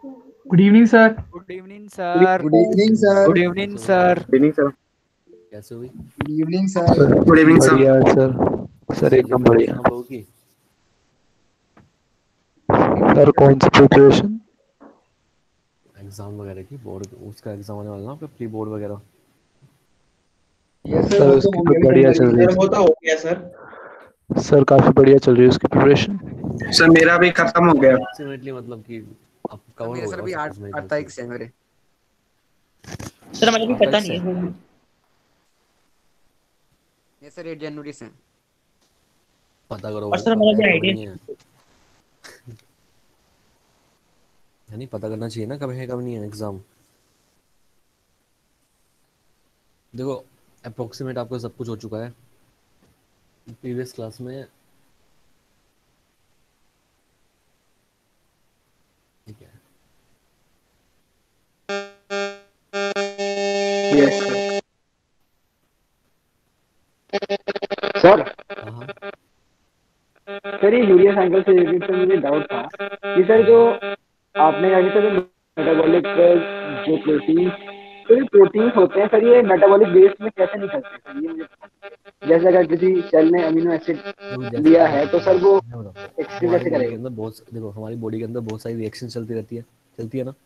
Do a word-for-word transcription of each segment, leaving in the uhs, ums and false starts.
Good evening sir. Good evening sir. Good evening sir. Good evening sir. Good evening sir. कैसे हुई? Good evening sir. Good evening sir. बढ़िया sir. Sir एकदम बढ़िया। आप लोगों की सर कौन सी प्रिपरेशन? एग्जाम वगैरह की, बोर्ड उसका एग्जाम आने वाला ना, आपका प्री बोर्ड वगैरह। यस सर, सर वो तो उसकी हो तो गया अभी बढ़िया जनवरी चल रही सर, वो है। तो हो गया सर। सर काफी बढ़िया चल रही है उसकी प्रिपरेशन। सर मेरा भी खत्म हो गया। अप्रोक्सीमेटली मतलब कि आप सर कवर मेरे हो सर गया अभी सब आठ कुछ मेरे आठ ख्याल से। तारीख से है मेरे। सर मुझे भी आठ पता तारीख नहीं से है। ये सर एट जनवरी से। पता करो और भाई, सर कब मुझे है भी कब आइडिया नहीं है। यानी पता करना चाहिए ना कब है कब नहीं है एग्जाम। देखो, अप्रोक्सीमेट आपको सब कुछ हो चुका है प्रीवियस क्लास में। ठीक है। Yes sir. हाँ हाँ सर ये यूरिया साइकिल से रिलेटेड सर मुझे डाउट था कि सर जो आपने कहा कि सर मेटाबॉलिक जो प्रोटीन, तो ये प्रोटीन्स होते हैं सर, ये मेटाबॉलिक बेस में कैसे निकलते हैं सर? ये मुझे जैसे अगर किसी सेल ने अमीनो एसिड देखो, जैसे लिया मैं है तो बताता सर हूँ वो मैं बताता हूँ एक्सक्रीट हमारी कैसे बॉडी के करेगा? अंदर बहुत, देखो हमारी बॉडी के अंदर बहुत सारी रिएक्शन चलती रहती है, चलती है ना।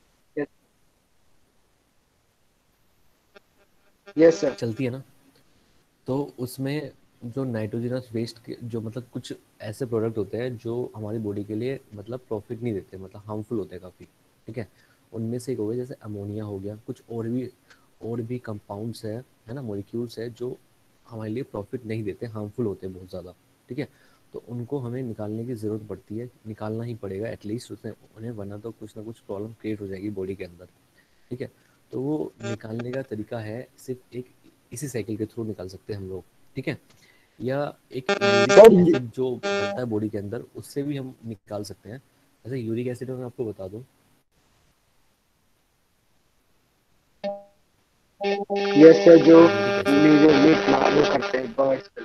Yes sir. चलती है ना। तो उसमें जो नाइट्रोजनस वेस्ट के जो मतलब कुछ ऐसे प्रोडक्ट होते हैं जो हमारी बॉडी के लिए मतलब प्रॉफिट नहीं देते, मतलब हार्मफुल होते हैं काफ़ी। ठीक है। उनमें से एक हो गया जैसे अमोनिया हो गया, कुछ और भी और भी कंपाउंड्स है है ना, मॉलिक्यूल्स है जो हमारे लिए प्रॉफिट नहीं देते, हार्मफुल होते हैं बहुत ज़्यादा। ठीक है। तो उनको हमें निकालने की ज़रूरत पड़ती है, निकालना ही पड़ेगा एटलीस्ट उसमें उन्हें, वरना तो कुछ ना कुछ प्रॉब्लम क्रिएट हो जाएगी बॉडी के अंदर। ठीक है। तो वो निकालने का तरीका है सिर्फ एक, इसी साइकिल के थ्रू निकाल सकते हैं हम लोग। ठीक है। या एक यूरिक सर एसिड जो बनता है बॉडी के अंदर, उससे भी हम निकाल सकते हैं। जैसे यूरिक एसिड मैं आपको बता दूं। यस सर, जो यूरिक एसिड, मेजरली वो करते हैं बर्ड्स।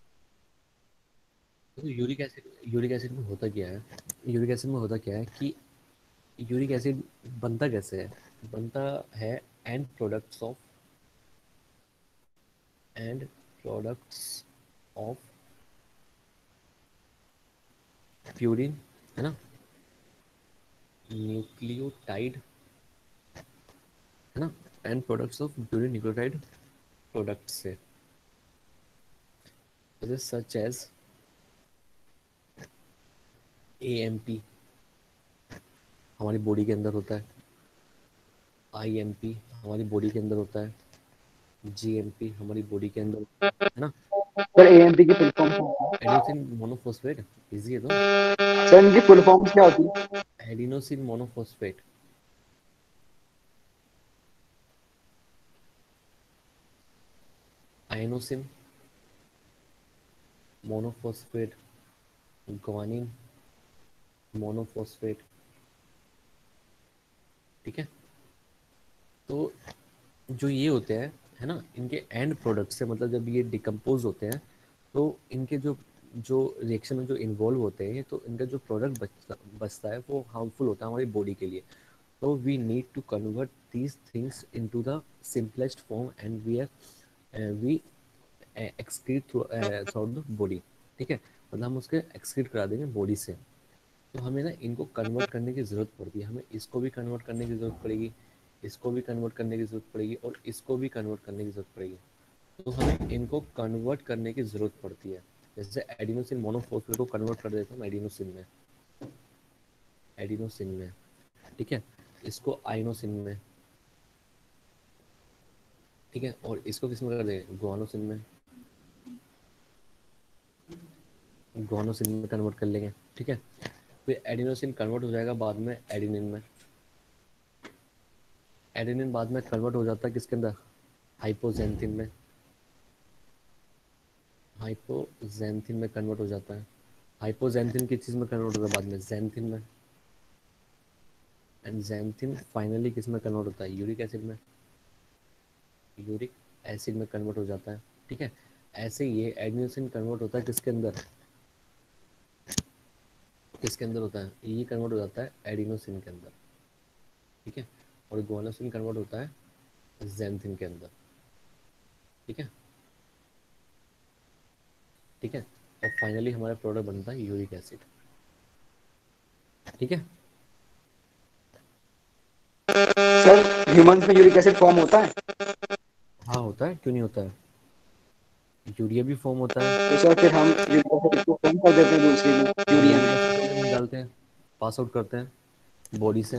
तो यूरिक एसिड यूरिक एसिड में होता क्या है, यूरिक एसिड में होता क्या है कि यूरिक एसिड बनता कैसे है, बनता है end products of end products of purine, है ना, न्यूक्लियोटाइड, है ना, end products of purine nucleotide product से, जैसे such as A M P हमारी बॉडी के अंदर होता है, आई एम पी हमारी बॉडी के अंदर होता है, जी एम पी हमारी बॉडी के अंदर, है ना। सर एएमपी की फुल फॉर्म क्या होती एडिनोसिन मोनोफॉस्फेट, इजी है तो। है? सर इनकी फुल फॉर्म क्या होती है? Adenosine monophosphate, inosine monophosphate, guanine monophosphate. ठीक है। तो जो ये होते हैं, है ना, इनके एंड प्रोडक्ट्स से, मतलब जब ये डिकम्पोज होते हैं तो इनके जो जो रिएक्शन में जो इन्वॉल्व होते हैं, तो इनका जो प्रोडक्ट बचता बचता है वो हार्मफुल होता है हमारी बॉडी के लिए। तो we need to convert these things into the simplest form and we are we excrete through through the body. ठीक है। मतलब हम उसके एक्सक्रीट करा देंगे बॉडी से। तो हमें ना इनको कन्वर्ट करने की ज़रूरत पड़ती है, हमें इसको भी कन्वर्ट करने की ज़रूरत पड़ेगी, इसको भी कन्वर्ट करने की ज़रूरत पड़ेगी और इसको भी कन्वर्ट करने की ज़रूरत पड़ेगी। तो हमें इनको कन्वर्ट करने की ज़रूरत पड़ती है। जैसे एडिनोसिन मोनोफॉस्फेट को कन्वर्ट कर देता हूँ एडिनोसिन में, एडिनोसिन में। ठीक है। इसको आइनोसिन में। ठीक है। और इसको किस में कर देंगे, ग्वानोसिन में, ग्वानोसिन में कन्वर्ट कर लेंगे। ठीक है। फिर एडिनोसिन कन्वर्ट हो जाएगा बाद में एडिनिन में, एडेनिन बाद में कन्वर्ट हो जाता है किसके अंदर, हाइपोजेंथिन में, हाइपोजेंथिन में कन्वर्ट हो जाता है। हाइपोजेंथिन किस चीज़ में कन्वर्ट होता है बाद में, जेंथिन में। एंड जेंथिन फाइनली किस में कन्वर्ट होता है, यूरिक एसिड में, यूरिक एसिड में कन्वर्ट हो जाता है। ठीक है। ऐसे ही ये एडिनोसिन कन्वर्ट होता है किसके अंदर, किसके अंदर होता है, ये कन्वर्ट हो जाता है एडिनोसिन के अंदर। ठीक है, और गुआनोसिन कन्वर्ट होता है ज़ैंथिन के अंदर, ठीक है ठीक है और फाइनली हमारा प्रोडक्ट बनता है यूरिक एसिड, ठीक है। सर ह्यूमंस में यूरिक एसिड फॉर्म होता है? हाँ होता है, क्यों नहीं होता है, यूरिया भी फॉर्म होता है। तो सर फिर हम यूरिक एसिड को फॉर्म कर देते हैं दूसरी में, यूरिया यूरिक में। एसिड को निकालते हैं, पास आउट करते हैं बॉडी से,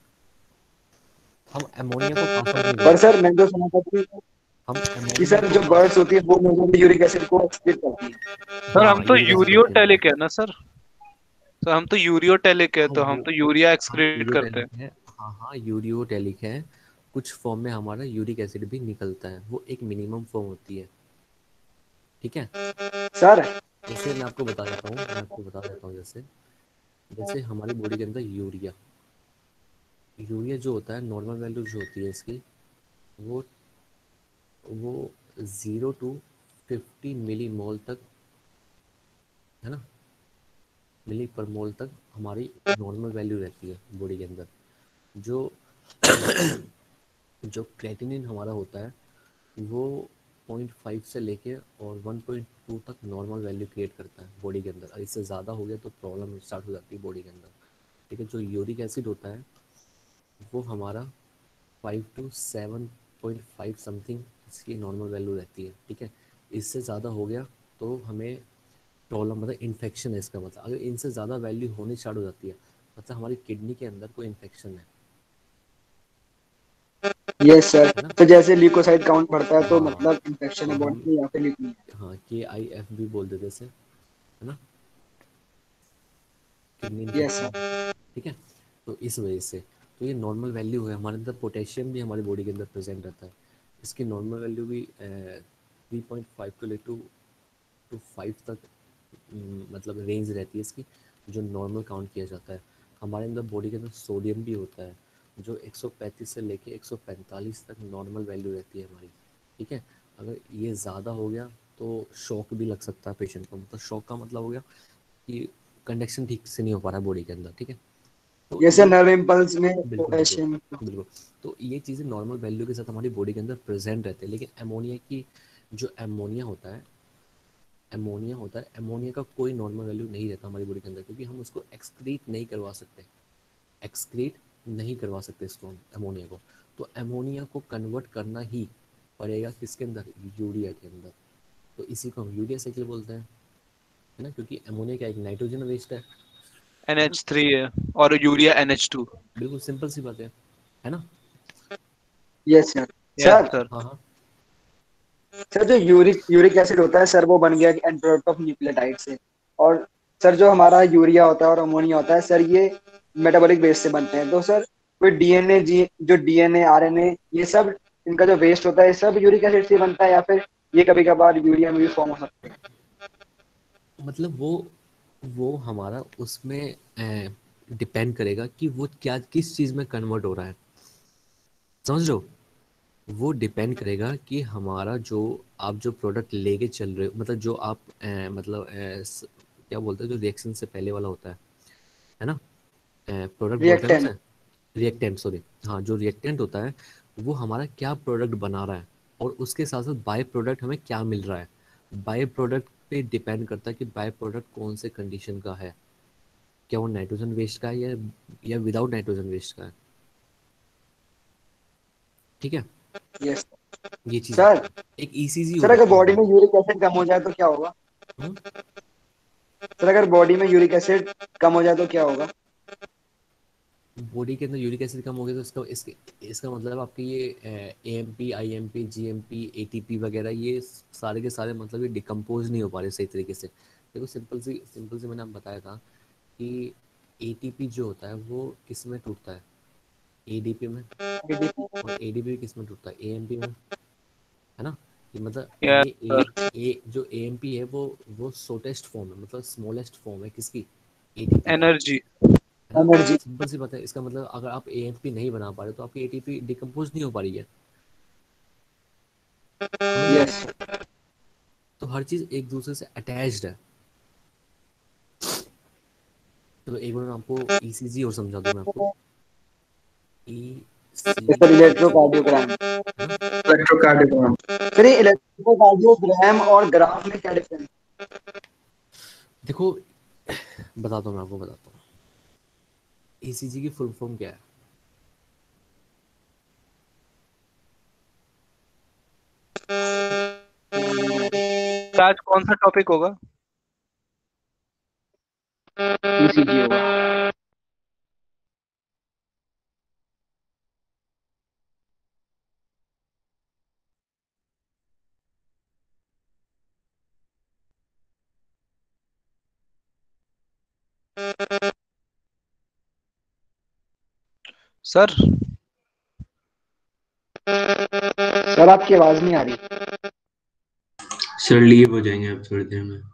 हम अमोनिया को पास आउट नहीं पर करते, सर मैंने तो सुना था कि हम कि अमोनिया सर को जो पास, बर्ड्स होती है वो मेजरली यूरिक एसिड को एक्सक्रीट करती है। सर हाँ हम तो यूरिक एसिड करते हैं यूरियोटेलिक है ना सर। सर हम तो यूरियोटेलिक है, हाँ तो वो हम तो यूरिया हाँ एक्सक्रीट करते हैं। यूरियोटेलिक है, हाँ हाँ यूरियोटेलिक है, कुछ फॉर्म में हमारा यूरिक एसिड भी निकलता है, वो एक मिनिमम फॉर्म होती है, ठीक है। सर जैसे मैं आपको बता देता हूँ मैं आपको बता देता हूँ जैसे जैसे हमारी बॉडी के अंदर यूरिया यूरिया जो होता है, नॉर्मल वैल्यू जो होती है इसकी, वो वो zero to fifty millimole तक, है ना, मिली पर मोल तक हमारी नॉर्मल वैल्यू रहती है बॉडी के अंदर। जो जो क्रेटिनिन हमारा होता है वो पॉइंट फाइव से लेके और वन पॉइंट टू तक नॉर्मल वैल्यू क्रिएट करता है बॉडी के अंदर, और इससे ज़्यादा हो गया तो प्रॉब्लम स्टार्ट हो जाती है बॉडी के अंदर, ठीक है। जो यूरिक एसिड होता है वो हमारा five to seven point five something इसकी नॉर्मल वैल्यू रहती है, ठीक है। इससे ज़्यादा हो गया तो हमें प्रॉब्लम, मतलब इन्फेक्शन है इसका मतलब, अगर इनसे ज़्यादा वैल्यू होनी स्टार्ट हो जाती है मतलब हमारी किडनी के अंदर कोई इन्फेक्शन है, यस सर, है ना। तो जैसे ल्यूकोसाइड काउंट बढ़ता है तो हाँ मतलब इन्फेक्शन तो है हम बॉडी में या फिर ल्यूकीमिया। हाँ के आई एफ भी बोल देते इसे, है ना, किडनी यस इन्फेक्शन, सर। ठीक है। तो इस वजह से तो ये नॉर्मल वैल्यू है, हमारे अंदर पोटेशियम भी हमारी बॉडी के अंदर प्रेजेंट रहता है, इसकी नॉर्मल वैल्यू भी थ्री पॉइंट फाइव टू ले टू टू फाइव तक, हम्म, मतलब रेंज रहती है इसकी, जो नॉर्मल काउंट किया जाता है। हमारे अंदर बॉडी के अंदर सोडियम भी होता है जो एक सौ पैंतीस से लेके एक सौ पैंतालीस तक नॉर्मल वैल्यू रहती है हमारी, ठीक है। अगर ये ज़्यादा हो गया तो शॉक भी लग सकता है पेशेंट को, मतलब शॉक का मतलब हो गया कि कंडक्शन ठीक से नहीं हो पा रहा है बॉडी के अंदर, ठीक है। तो जैसे ये नर्व इम्पल्स में बिल्कुल बिल्कुल पोटेशियम। बिल्कुल, तो ये चीज़ें नॉर्मल वैल्यू के साथ हमारी बॉडी के अंदर प्रेजेंट रहते हैं, लेकिन अमोनिया की जो अमोनिया होता है अमोनिया होता है अमोनिया का कोई नॉर्मल वैल्यू नहीं रहता हमारी बॉडी के अंदर, क्योंकि हम उसको एक्सक्रीट नहीं करवा सकते एक्सक्रीट नहीं करवा सकते इसको, हम अमोनिया को, तो अमोनिया को कन्वर्ट करना ही पड़ेगा किसके अंदर, यूरिया के अंदर। तो इसी को हम यूरिया साइकिल बोलते हैं, है ना, क्योंकि अमोनिया क्या एक नाइट्रोजन वेस्ट है, एन एच थ्री है और यूरिया एन एच टू। बिल्कुल सिंपल सी बात है है ना। Yes sir. Yes sir sir. हाँ हाँ सर जो यूरिक यूरिक एसिड होता है सर वो बन गया एंड प्रोडक्ट ऑफ न्यूक्लियोटाइड से। और सर जो हमारा यूरिया होता है और अमोनिया होता है सर ये मेटाबॉलिक वेस्ट से बनते हैं। तो सर कोई डीएनए जी जो डीएनए आरएनए ये सब इनका जो वेस्ट होता है ये सब यूरिक एसिड से बनता है या फिर ये कभी कभार यूरिया में भी फॉर्म हो सकते हैं? मतलब वो वो हमारा उसमें डिपेंड करेगा कि वो क्या किस चीज़ में कन्वर्ट हो रहा है, समझ रहे हो। वो डिपेंड करेगा कि हमारा जो आप जो प्रोडक्ट लेके चल रहे हो, मतलब जो आप अ, मतलब अ, स- क्या बोलते हैं जो रिएक्शन से पहले वाला होता है है ना, प्रोडक्ट बोलते हैं ना रिएक्टेंट। उसे, रिएक्टेंट, सॉरी, हाँ, जो रिएक्टेंट होता है वो हमारा क्या प्रोडक्ट बना रहा है, और उसके साथ साथ बाय प्रोडक्ट हमें क्या मिल रहा है। बाय प्रोडक्ट पे डिपेंड करता है कि बाय प्रोडक्ट कौन से कंडीशन का है, क्या वो नाइट्रोजन वेस्ट का है या या विदाउट नाइट्रोजन वेस्ट का है, ठीक है। यस ये चीज़ है, सर। एक ईसीजी हो सर अगर जाती है बॉडी में हमारी। यूरिक एसिड कम हो जाए तो क्या होगा? हम्म? सर अगर बॉडी में यूरिक एसिड कम हो जाए तो क्या होगा? बॉडी के अंदर यूरिक एसिड कम हो गया तो इसका इसके इसका मतलब आपके ये A M P I M P G M P A T P वगैरह ये सारे के सारे मतलब ये डिकम्पोज नहीं हो पा रहे सही तरीके से। देखो सिंपल सी सिंपल से मैंने आपको बताया था कि ए टी पी जो होता है वो किस में टूटता है, ए डी पी में, और ए डी पी किस में टूटता है, ए एम पी में, है ना। ये मतलब यस ये ए, सर। ए जो ए एम पी है वो वो शॉर्टेस्ट फॉर्म है, मतलब स्मॉलेस्ट फॉर्म है किसकी, ए टी पी की, एनर्जी। है ना। एनर्जी। सिंपल सी बात है, इसका मतलब अगर आप ए एफ पी नहीं बना पा रहे तो आपकी ए टी पी डिकम्पोज नहीं हो पा रही है, समझ रहे हो। यस। तो हर चीज़ एक दूसरे से अटैच्ड है। चलो एक बार मैं आपको ई सी जी और समझा दूँ मैं आपको। ई ये सर इलेक्ट्रोकार्डियोग्राम। इलेक्ट्रोकार्डियोग्राम। सर ये इलेक्ट्रोकार्डियोग्राम और ग्राफ में क्या डिफरेंस? देखो बताता हूँ, मैं आपको बताता हूँ। ईसीजी की फुल फॉर्म क्या है? आज कौन सा टॉपिक होगा? ईसीजी होगा। सर सर आपकी आवाज नहीं आ रही। सर लीव हो जाएंगे आप थोड़ी देर में।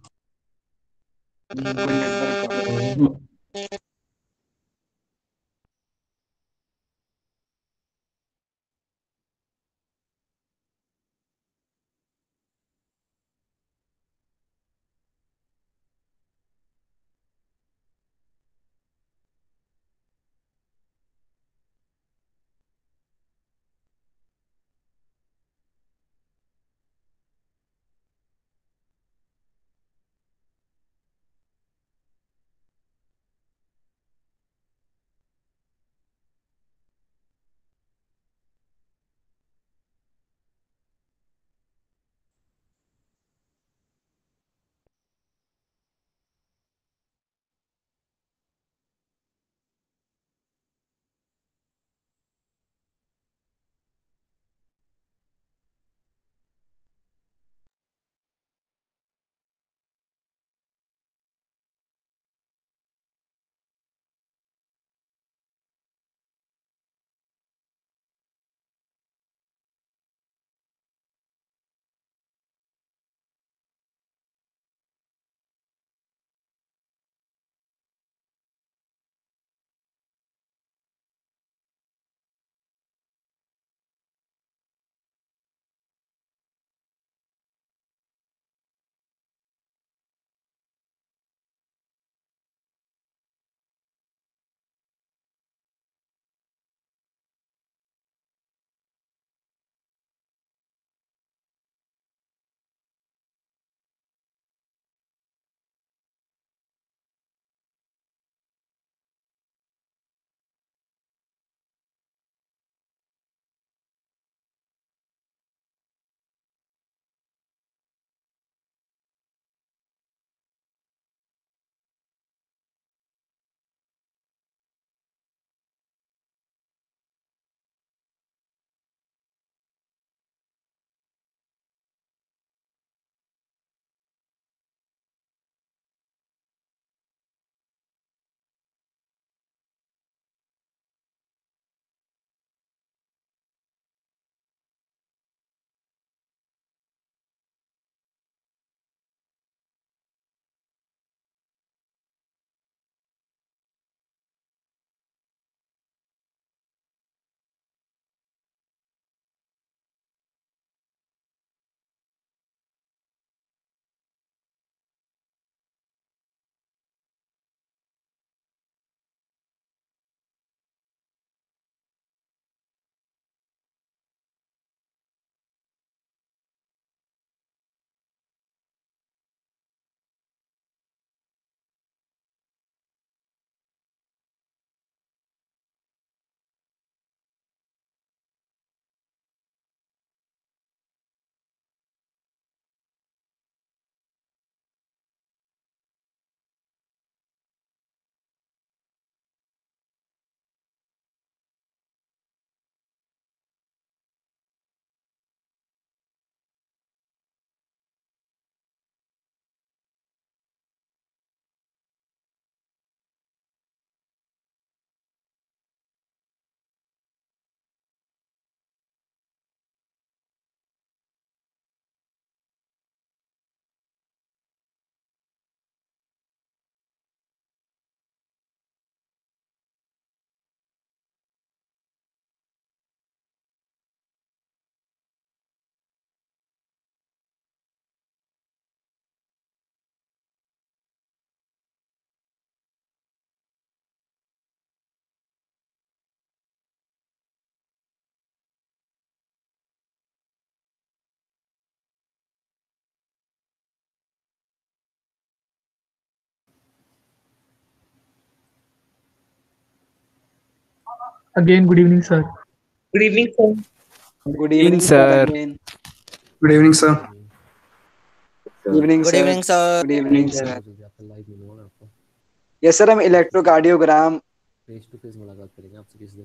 Again, good evening, sir. Good evening, sir. Good Evening, evening sir sir. Again good evening sir. Evening good sir evening sir. Good evening जल्दी सर। आओ, जल्दी आपका लाइव मिलूंगा मैं आपको, यस सर हम इलेक्ट्रोकार्डियोग्राम फेस टू फेस मुलाकात करेंगे आपसे किस दिन।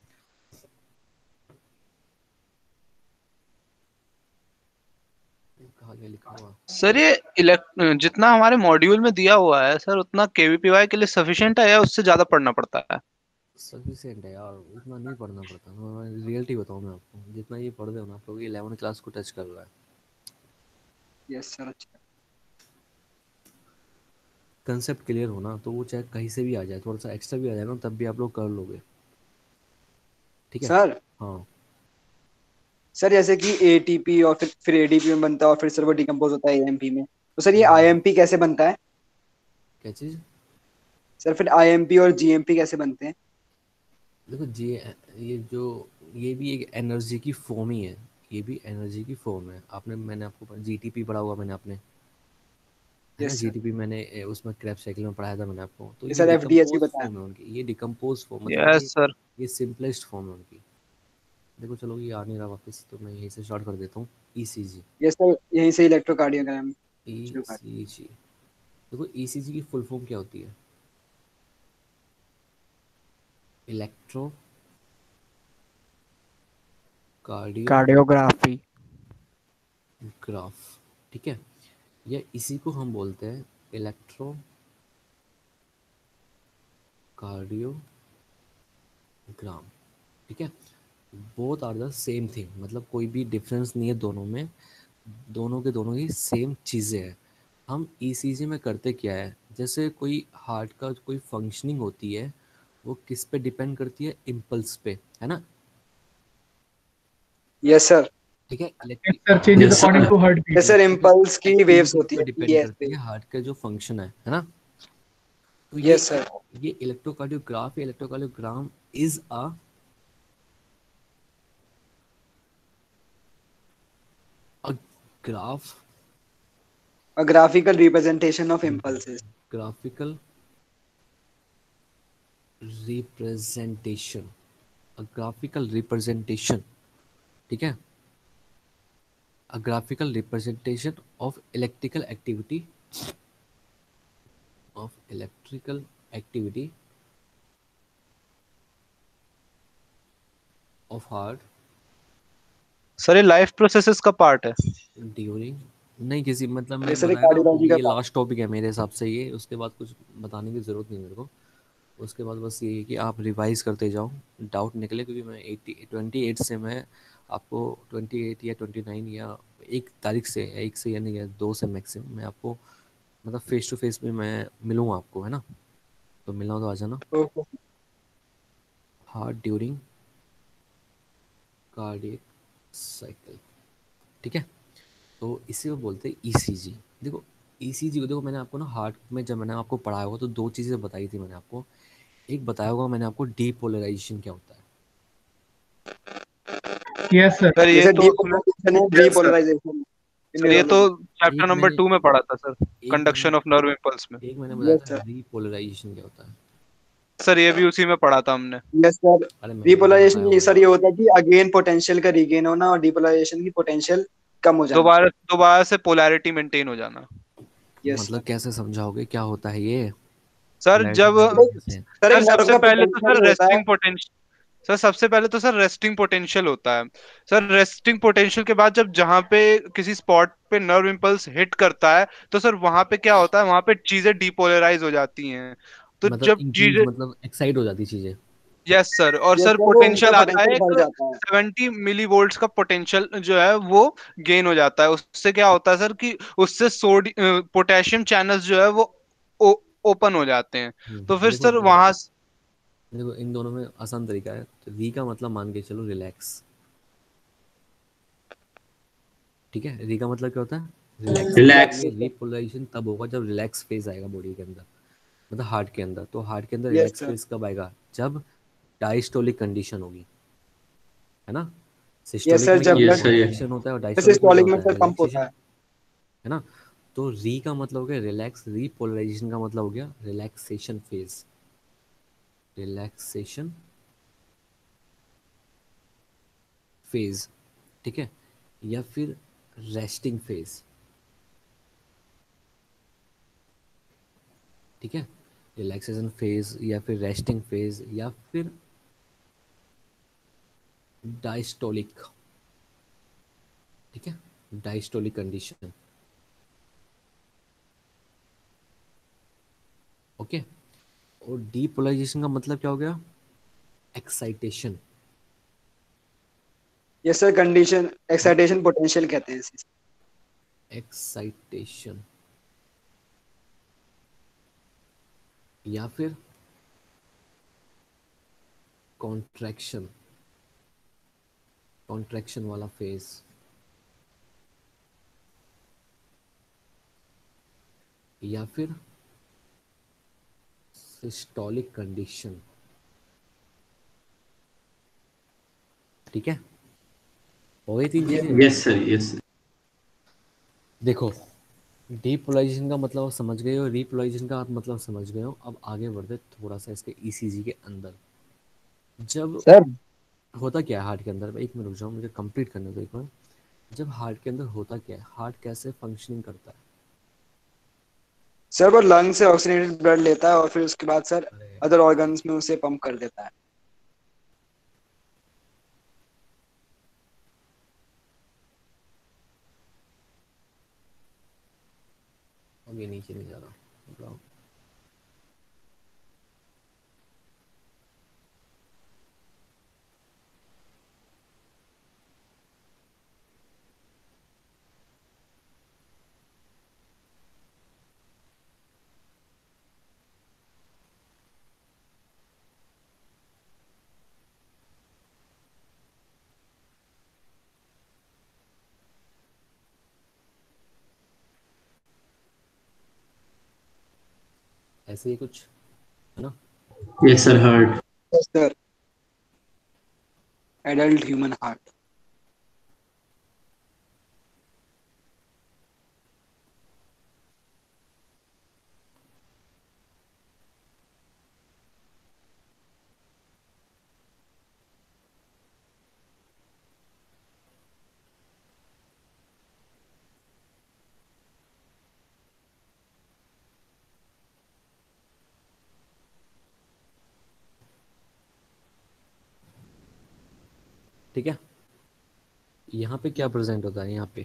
कहाँ गया लिखा हुआ? सर ये इलेक्ट जितना हमारे मॉड्यूल में दिया हुआ है सर उतना केवीपीवाई के लिए सफिशिएंट है या उससे ज्यादा पढ़ना पड़ता है? सफिशिएंट है यार, उतना नहीं पढ़ना पड़ता। मैं रियलिटी बताऊँ मैं आपको, जितना ये पढ़ रहे हो ना आप लोग, इलेवन क्लास को टच कर रहा है। यस सर अच्छा कंसेप्ट क्लियर होना तो वो चाहे कहीं से भी आ जाए, थोड़ा सा एक्स्ट्रा भी आ जाए ना, तब भी आप लोग कर लोगे। ठीक है। सर। हाँ सर जैसे कि एटीपी और फिर फिर एडीपी में बनता है और फिर सर वो डिकम्पोज होता है एएमपी में, तो सर ये हम्म, आईएमपी कैसे बनता है? क्या चीज़? सर फिर आईएमपी और जीएमपी कैसे बनते हैं? देखो जी, ये जो ये भी एक एनर्जी की फॉर्म ही है, ये भी एनर्जी की फॉर्म है। आपने मैंने आपको जीटीपी पढ़ा हुआ मैंने आपने, है ना? Yes sir. जीटीपी मैंने ए, उसमें क्रैप्स साइकिल में पढ़ाया था मैंने आपको। तो ये ये सर एफडीएस भी डिकम्पोज बताया। फॉर्म है उनकी, ये डिकम्पोज फॉर्म मतलब यस ये सर। ये सिंपलेस्ट फॉर्म है उनकी। देखो चलो ये आ नहीं रहा वापस, तो मैं यहीं से स्टार्ट कर देता हूँ। ईसीजी, यस सर यहीं से इलेक्ट्रोकार्डियोग्राम शुरू कर। ईसीजी। देखो ईसीजी की फुल फॉर्म क्या होती है? Electro cardio Cardiography. ग्राफ, ठीक है। या इसी को हम बोलते हैं इलेक्ट्रो कार्डियोग्राम, ठीक है। Both are the same thing, मतलब कोई भी डिफरेंस नहीं है दोनों में, दोनों के दोनों ही सेम चीज़ें हैं। हम ईसीजी में करते क्या है, जैसे कोई हार्ट का कोई फंक्शनिंग होती है, वो किस पे डिपेंड करती है? इम्पल्स पे, है ना? Yes sir. ठीक है। Yes, electric sir. Changes Yes, according sir. to heartbeat. Yes sir impulse की वेव्स एक्टिविटी होती पे है डिपेंड पीएस करती पे। है हार्ट का जो फंक्शन है है ना? तो ये यस सर। ये electrocardiograph, electrocardiogram is a a graph, a graphical representation of impulses. Graphical representation, a graphical representation, ठीक है। A graphical representation of electrical activity, of electrical activity of heart sir ये life processes का part है? During, नहीं किसी, मतलब मैंने yes sir ये बताया ना आपको, कार्डियोलॉजी का ये पार्ट। लास्ट टॉपिक है मेरे हिसाब से ये, उसके बाद कुछ बताने की ज़रूरत नहीं मेरे को। उसके बाद बस ये है कि आप रिवाइज करते जाओ, डाउट निकले, क्योंकि मैं एटी ट्वेंटी एट से मैं आपको ट्वेंटी एट या ट्वेंटी नाइन या एक तारीख से, या एक से, यानी या दो से मैक्सिमम मैं आपको, मतलब फेस टू फेस में मैं मिलूँगा आपको, है ना? तो मिलना हो तो आ जाना। Okay. Heart during cardiac cycle, ठीक है। तो इसी को बोलते हैं ईसीजी। देखो ईसीजी को, देखो मैंने आपको ना हार्ट में जब मैंने आपको पढ़ाया होगा तो दो चीज़ें बताई थी मैंने आपको। एक बताया होगा मैंने आपको डीपोलराइजेशन क्या होता है। Yes, sir. सर ये जैसे तो उसमें डीपोलराइजेशन है Yes, sir. डीपोलराइजेशन सर ये तो न्यूरोलॉजी। चैप्टर एक नंबर मैंने टू में पढ़ा था सर, एक कंडक्शन मैंने ऑफ नर्व इम्पल्स में। एक मैंने बताया यस था सर। रीपोलराइजेशन क्या होता है। सर ये भी उसी में पढ़ा था हमने। Yes sir. अरे मैंने आपको बताया डीपोलराइजेशन ये होगा। सर ये होता है कि अगेन पोटेंशियल का रीगेन होना और डीपोलराइजेशन की पोटेंशियल कम हो जाना। दोबारा दोबारा से पोलैरिटी मेंटेन हो जाना। यस मतलब सर। कैसे समझाओगे क्या होता है ये? सर पोलैरिटी जब मेंटेन कैसे? सर एक सर नर्व सबसे का पहले तो पोटेंशियल सर होता है। रेस्टिंग पोटेंशियल सर सबसे पहले तो सर रेस्टिंग पोटेंशियल होता है। सर रेस्टिंग पोटेंशियल के बाद जब जहां पे किसी स्पॉट पे नर्व इम्पल्स हिट करता है तो सर वहां पे क्या होता है, वहां पे चीजें डीपोलराइज हो जाती हैं। तो मतलब जब इंक्रीज, चीजें, मतलब एक्साइट हो जाती चीजें। यस सर, और यस सर सर वो उनका पोटेंशियल आता है पोटेंशियल एक बढ़ जाता है। सेवेंटी मिली वोल्ट्स का पोटेंशियल जो है वो गेन हो जाता है। उससे क्या होता है सर कि उससे सोडी पोटेशियम चैनल्स जो है वो ओ, ओपन हो जाते हैं। तो हम्म, फिर देखो सर देखो वहां, देखो इन दोनों में आसान तरीका है। तो री का मतलब मान के चलो रिलैक्स, ठीक है। री का मतलब क्या होता है? रिलैक्स। मतलब Relax. ये रिपोलराइजेशन तब होगा जब रिलैक्स फेज आएगा बॉडी के अंदर, मतलब हार्ट के अंदर। तो हार्ट के अंदर यस रिलैक्स सर। फेज कब आएगा? जब डायस्टोलिक कंडीशन होगी, है ना? यस सिस्टोलिक सर में क्या जब होता Yes, है? Blood sir. Yes. कंट्रैक्शन होता है, और डायस्टोलिक में क्या सिस्टोलिक में होता है? सर पंप होता रिलैक्सेशन, है। है ना? तो री का मतलब हो गया रिलैक्स, रीपोलराइजेशन का मतलब हो गया रिलैक्सेशन फेज, रिलैक्सेशन फेज, ठीक है, या फिर रेस्टिंग फेज, ठीक है, रिलैक्सेशन फेज या फिर रेस्टिंग फेज या फिर डायस्टोलिक, ठीक है, डायस्टोलिक कंडीशन। ओके, और डीपोलराइजेशन का मतलब क्या हो गया? Excitation. Yes sir, condition excitation potential कहते हैं इसे। एक्साइटेशन या फिर कॉन्ट्रैक्शन, कॉन्ट्रैक्शन वाला फेज, या फिर सिस्टोलिक कंडीशन, ठीक है, हो गई तीन चीजें। Yes sir, yes sir. देखो, डीपोलराइजेशन का मतलब आप समझ गए हो, रीपोलराइजेशन का आप मतलब समझ गए हो। अब आगे बढ़ते थोड़ा सा इसके ईसीजी के अंदर। जब सर होता क्या है हार्ट के अंदर, एक मिनट रुक जाओ, मुझे कंप्लीट करने दो एक बार। जब हार्ट के अंदर होता क्या है, हार्ट कैसे फंक्शनिंग करता है? सर वो लंग से ऑक्सीजनेटेड ब्लड लेता है और फिर उसके बाद सर अरे अदर ऑर्गन्स में उसे पंप कर देता है। अब ये नीचे नहीं जा रहा, बताओ। ऐसे ही कुछ है ना? Yes sir, heart. Yes sir, adult human heart. ठीक है, यहाँ पे क्या प्रेजेंट होता है? यहाँ पे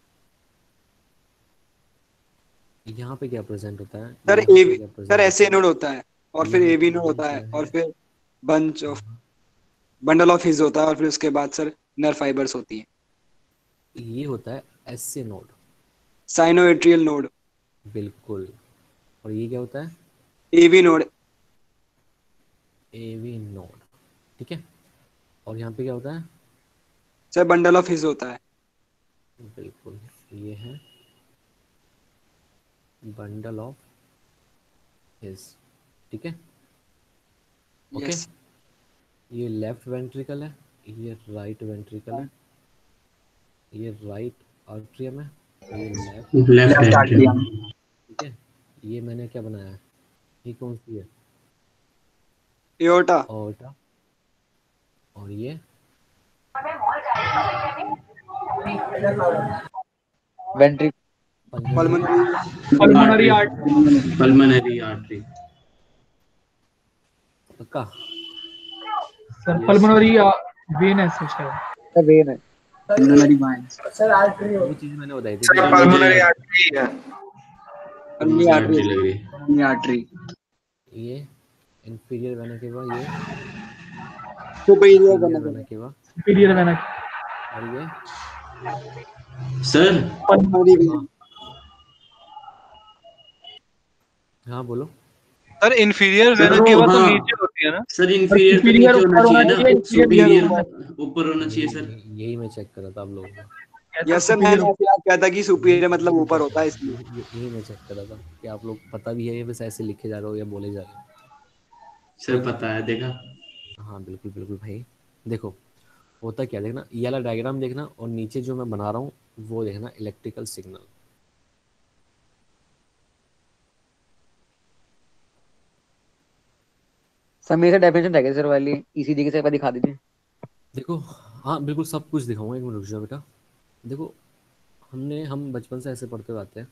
यहाँ पे क्या प्रेजेंट होता है? सर यहाँ पे एवी क्या सर प्रेजेंट होता एसे है? नोड होता है और फिर यहाँ एवी पे नोड ये होता है क्या और है? फिर bunch of bundle of His होता है और फिर उसके बाद सर नर्व फाइबर्स होती है। ये होता है एस से नोड। Sinoatrial node. बिल्कुल। और ये क्या होता है? AV node. एवी नोड, ठीक है। और यहाँ पे क्या होता है? सर बंडल ऑफ हिज होता है। बिल्कुल, ये है बंडल ऑफ हिज, ठीक है, ओके। यस। ये लेफ्ट वेंट्रिकल है, ये राइट वेंट्रिकल है, ये राइट आर्ट्रियम है, ये लेफ्ट लेफ्ट लेफ्ट आर्ट्रियम है, एट्रियम। आर्टियम। ठीक है। ये मैंने क्या बनाया है? ये कौन सी है? एओर्टा। ऑर्टा। और ये वेंट्रिक पल्मोनरी। पल्मोनरी। पल्मोनरी आर्टरी, आर्ट पल्मोनरी आर्टरी। पक्का? Sir yes. पल्मोनरी वेन है सर शायद। का वेन है। Pulmonary veins. वो चीज़ मैंने बताई थी कि सर ये मुझे पल्मोनरी आर्टरी है। Pulmonary pulmonary artery. आर्टरी लग रही है। Pulmonary artery. ये इंफीरियर वेना केवा, ये superior superior vena vena cava. केवा, सुपीरियर वेन। और ये सर पल्मोनरी वेन। हाँ हाँ बोलो। सर इंफीरियर सर वेना वो केवा तो हाँ, नीचे होती है ना? सर और इंफीरियर तो सुपीरियर नीचे होना ऊपर होना चाहिए ना, चाहिए, इंफीरियर सुपीरियर ऊपर। ऊपर होना यही चाहिए सर। यही यही मैं चेक कर रहा था आप लोगों को। ऐसा यस सर, सुपीरियर मैंने ऊपर। ऐसे याद किया था कि यही सुपीरियर यही मतलब मैं ऊपर चेक कर होता रहा है था, इसलिए। यही यही मैं चेक कर रहा था कि आप लोग पता भी है या बस ऐसे लिखे जा रहे हो या बोले जा रहे हो। सर पता है, देखा। हाँ बिल्कुल बिल्कुल भाई। देखो, होता क्या है, देखना ये वाला डायग्राम देखना, और नीचे जो मैं बना रहा हूँ वो देखना, इलेक्ट्रिकल सिग्नल। सर मेरे से डेफिनेशन रह गई सर वाली ईसीजी के से एक बार दिखा दीजिए। देखो, हाँ बिल्कुल सब कुछ दिखाऊंगा, एक मिनट रुक जाओ बेटा। देखो हमने हम बचपन से ऐसे पढ़ते हुए आते हैं।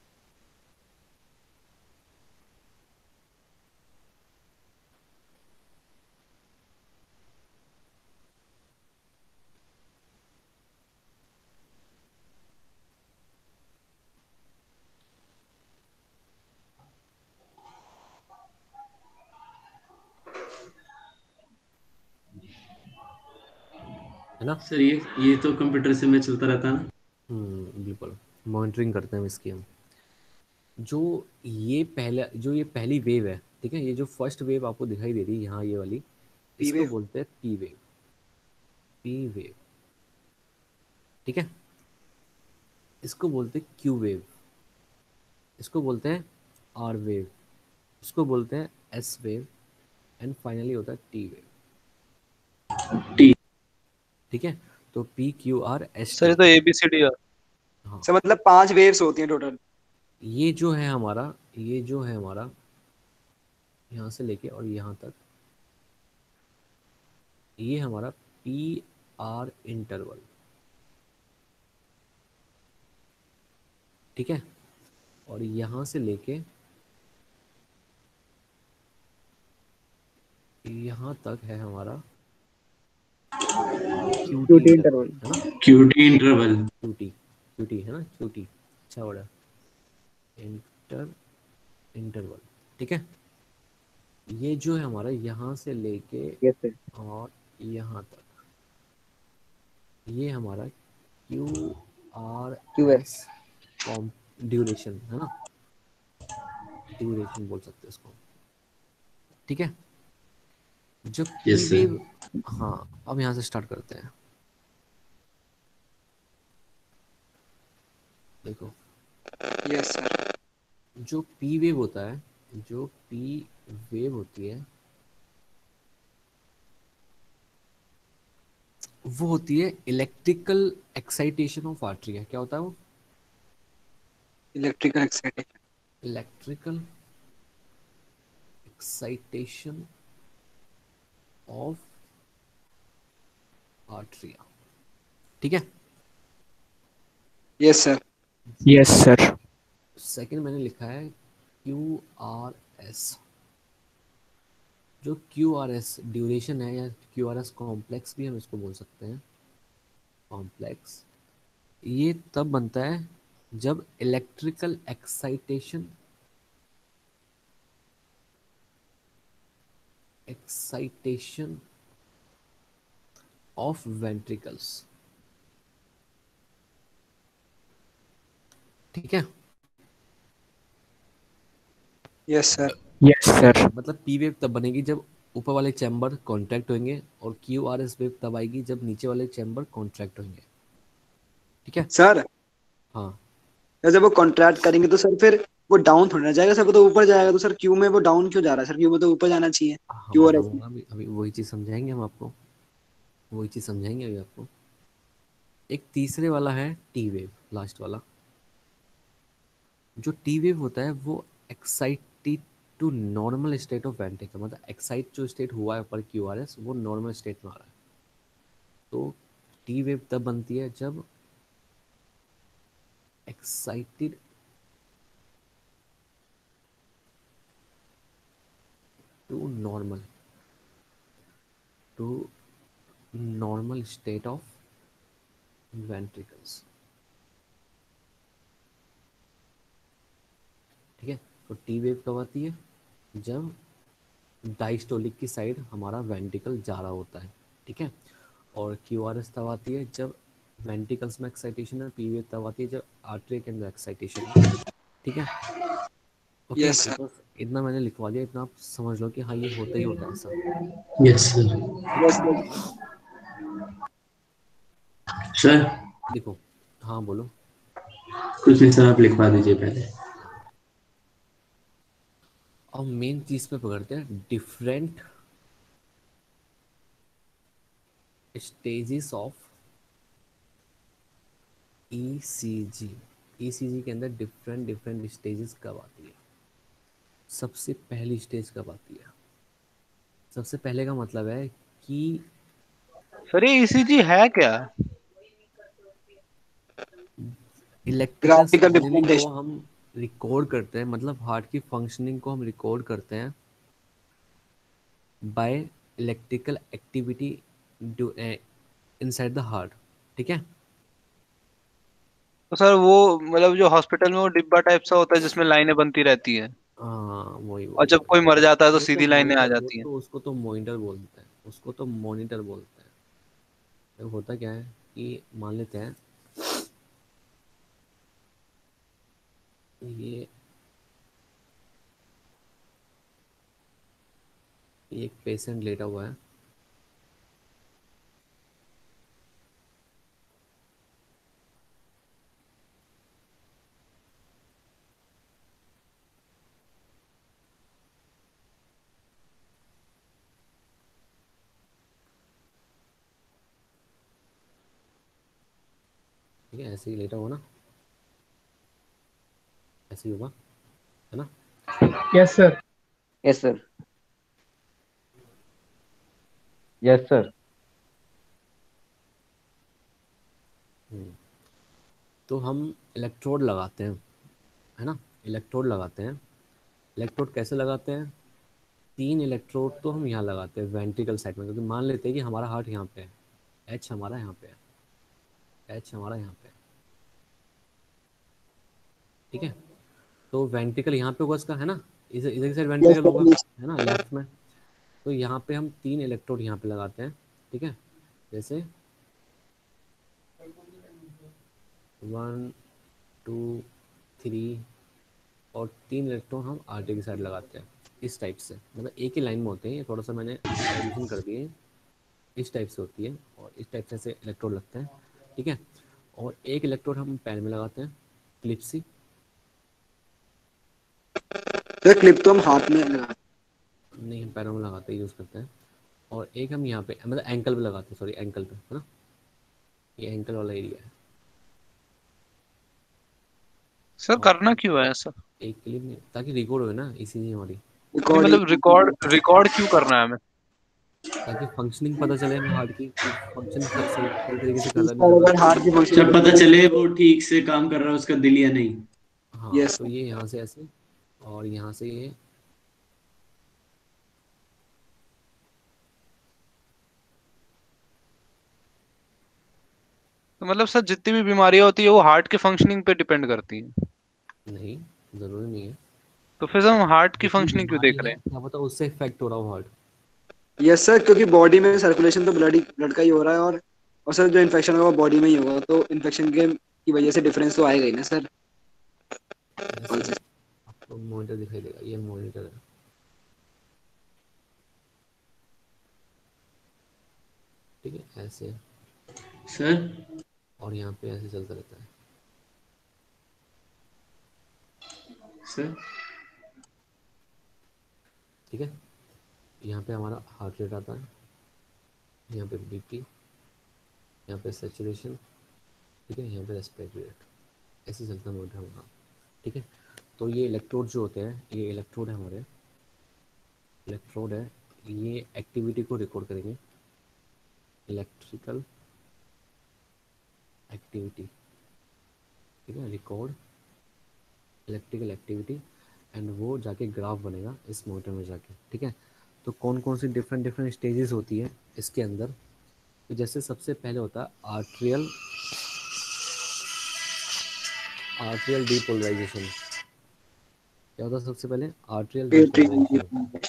है ना? सर ये ये तो कंप्यूटर से में चलता रहता है ना। हम्म बिल्कुल मॉनिटरिंग करते हैं इसकी हम। जो ये पहला जो ये पहली वेव है, ठीक है, ये जो फर्स्ट वेव आपको दिखाई दे रही है यहाँ ये वाली, पी इसको वेव। बोलते हैं पी वेव। पी वेव, ठीक है। इसको बोलते हैं क्यू वेव, इसको बोलते हैं आर वेव, इसको बोलते हैं एस वेव, एंड फाइनली होता है टी वेव। टी। ठीक है, तो P Q R S sir T. ये तो एबीसीडी है। हाँ, सर मतलब पांच वेव्स होती हैं टोटल। ये जो है हमारा ये जो है हमारा यहाँ से लेके और यहाँ तक, ये हमारा पी आर इंटरवल, ठीक है। और यहाँ से लेके यहाँ तक है हमारा Q T QT interval, interval. है ना? QT interval. Q T, Q T है ना, क्यू टी, अच्छा वर्ड है, इंटर इंटरवल, ठीक है। ये जो है हमारा यहाँ से लेके यस सर। और यहाँ तक, ये हमारा क्यू आर क्यू है। एस कॉम ड्यूरेशन है ना, ड्यूरेशन बोल सकते हैं इसको, ठीक है। जब पी यस सर। वेव, हाँ अब यहाँ से स्टार्ट करते हैं। देखो यस सर। जो पी वेव होता है, जो पी वेव होती है वो होती है इलेक्ट्रिकल एक्साइटेशन ऑफ आर्टरी। क्या होता है वो? Electrical excitation. Electrical excitation of atria, ठीक है। Yes sir. Yes sir. Second मैंने लिखा है क्यू आर एस। जो क्यू आर एस ड्यूरेशन है, या क्यू आर एस कॉम्प्लेक्स भी हम इसको बोल सकते हैं, कॉम्प्लेक्स, ये तब बनता है जब electrical excitation excitation of ventricles, ठीक है। Yes sir. Yes sir. मतलब पी वेव तब बनेगी जब ऊपर वाले चैम्बर कॉन्ट्रैक्ट होंगे, और क्यू आर एस वेव तब आएगी जब नीचे वाले चैम्बर कॉन्ट्रैक्ट होंगे, ठीक है। सर हाँ जब वो कॉन्ट्रैक्ट करेंगे तो सर फिर वो डाउन थोड़ी ना जाएगा सर, वो तो ऊपर जाएगा। तो सर क्यू में वो डाउन क्यों जा रहा है सर? क्यू में तो ऊपर जाना चाहिए। हाँ क्यू और एस में। बताऊंगा, अभी अभी वही चीज़ समझाएंगे हम आपको, वही चीज़ समझाएंगे अभी आपको। एक तीसरे वाला है टी वेव, लास्ट वाला। जो टी वेव होता है वो excited to normal state of ventricle, मतलब एक्साइट जो स्टेट हुआ है पर क्यू आर एस वो नॉर्मल स्टेट में आ रहा है। तो टी वेव तब बनती है जब excited to normal to normal state of ventricles, ठीक है। तो टी वेव कब आती है? जब डायस्टोलिक की साइड हमारा वेंट्रिकल जा रहा होता है, ठीक है। और क्यू आर एस तब आती है जब वेंट्रिकल्स में एक्साइटेशन है। पी वेव तब आती है जब आर्टरी के अंदर एक्साइटेशन है, ठीक है। Okay, yes sir. इतना इतना मैंने लिखवा दिया, इतना आप समझ लो कि हाँ ये होता ही होता है ऐसा। Yes sir. Yes sir. Sir देखो, हाँ बोलो। कुछ नहीं सर, आप लिखवा दीजिए पहले। अब मेन चीज पे पकड़ते हैं, different stages of ECG. ECG के अंदर डिफरेंट डिफरेंट स्टेजेस कब आती है? सबसे पहली स्टेज कब आती है? सबसे पहले का मतलब है कि सर ये ईसीजी है क्या? इलेक्ट्रिकल ग्राफिकल सिग्नलिंग को रिप्रेजेंटेशन। हम रिकॉर्ड करते हैं, मतलब हार्ट की फंक्शनिंग को हम रिकॉर्ड करते हैं by electrical activity inside the heart. ठीक है। तो सर वो मतलब जो हॉस्पिटल में वो डिब्बा टाइप सा होता है जिसमें लाइनें बनती रहती है, हाँ वही और वही जब वही कोई मर जाता है तो वो तो सीधी लाइनें आ मॉनिटर, वो जाती हैं। तो उसको तो मॉनिटर बोलते हैं, उसको तो मॉनिटर बोलते हैं। तो होता क्या है कि मान लेते हैं ये ये एक पेशेंट लेटा हुआ है। ठीक है, ऐसे ही लेटा हुआ ना, ऐसे ही होगा, है ना। Yes sir. Yes sir. Yes sir. Hmm, तो हम इलेक्ट्रोड लगाते हैं, है ना। इलेक्ट्रोड लगाते हैं। इलेक्ट्रोड कैसे लगाते हैं? तीन इलेक्ट्रोड तो हम यहाँ लगाते हैं वेंट्रिकल साइड में, क्योंकि मान लेते हैं कि हमारा हार्ट यहाँ पे है, एच हमारा यहाँ पे है, एच हमारा यहाँ पे है। ठीक है। तो वेंट्रिकल यहाँ पे होगा इसका, है ना, इधर इधर की साइड यस वेंट्रिकल होगा, सर। है ना, लेफ्ट में। तो यहाँ पे हम तीन इलेक्ट्रोड यहाँ पे लगाते हैं। ठीक है। जैसे वन, टू, थ्री, और तीन इलेक्ट्रॉन हम आरटी की साइड लगाते हैं इस टाइप से, मतलब एक ही लाइन में होते हैं। ये थोड़ा सा मैंने एडिशन कर दिए, इस टाइप से होती है, और इस टाइप से ऐसे इलेक्ट्रोड लगते हैं। ठीक है। और एक इलेक्ट्रोड हम पैर में लगाते हैं, क्लिप सी। सर क्लिप तो हम हाथ में लगा। नहीं, हम पैरों में लगाते यूज़ करते हैं। और एक हम यहाँ पे मतलब एंकल पे लगाते हैं, सॉरी एंकल पे, है ना, ये एंकल वाला एरिया है। सर और करना क्यों है ऐसा? एक क्लिप नहीं, ताकि रिकॉर्ड हो ना इसीलिए हमारी, नहीं मतलब रिकॉर्डिंग। रिकॉर्ड रिकॉर्ड क्यों करना है हमें? ताकि फंक्शनिंग पता चले हमें हार्ट की कि फंक्शन सही सही तरीके से कर रहा है नहीं सर कर रहा। अगर हार्ट की जब फंक्शन। पता चले वो ठीक से काम कर रहा है उसका दिल या नहीं। हाँ, यस तो ये यहाँ से ऐसे, और यहाँ से ये, तो मतलब सर जितनी भी बीमारियां होती है वो हार्ट के फंक्शनिंग पे डिपेंड करती हैं। नहीं, ज़रूरी नहीं है। तो फिर हम हार्ट की जितनी फंक्शनिंग क्यों बीमारी देख रहे है हैं? क्या पता उससे इफेक्ट हो रहा हो हार्ट। यस सर, क्योंकि बॉडी में सर्कुलेशन तो ब्लड ब्लड का ही हो रहा है, और और सर जो इन्फेक्शन होगा वो बॉडी में ही होगा, तो इन्फेक्शन के की वजह से डिफरेंस तो आएगा ही ना सर। जैसे आपको मॉनिटर दिखाई देगा, ये मॉनिटर है। ठीक है, ऐसे, सर और यहाँ पे ऐसे चलता रहता है। सर ठीक है। यहाँ पे हमारा हार्ट रेट आता है, यहाँ पे बीपी, यहाँ पे सेचुरेशन, ठीक है, यहाँ पे रेस्पिरेटरी रेट, ऐसे चलता है मॉनिटर हमारा। ठीक है। तो ये इलेक्ट्रोड जो होते हैं, ये इलेक्ट्रोड है हमारे, इलेक्ट्रोड है, ये एक्टिविटी को रिकॉर्ड करेंगे, इलेक्ट्रिकल एक्टिविटी। ठीक है, रिकॉर्ड इलेक्ट्रिकल एक्टिविटी, एंड वो जाके ग्राफ बनेगा इस मॉनिटर में जाके। ठीक है। तो कौन कौन सी डिफरेंट डिफरेंट स्टेजेस होती है इसके अंदर? तो जैसे सबसे पहले होता है आर्ट्रियल आर्ट्रियल डीपोलराइजेशन। क्या होता है सबसे पहले? Atrial depolarization.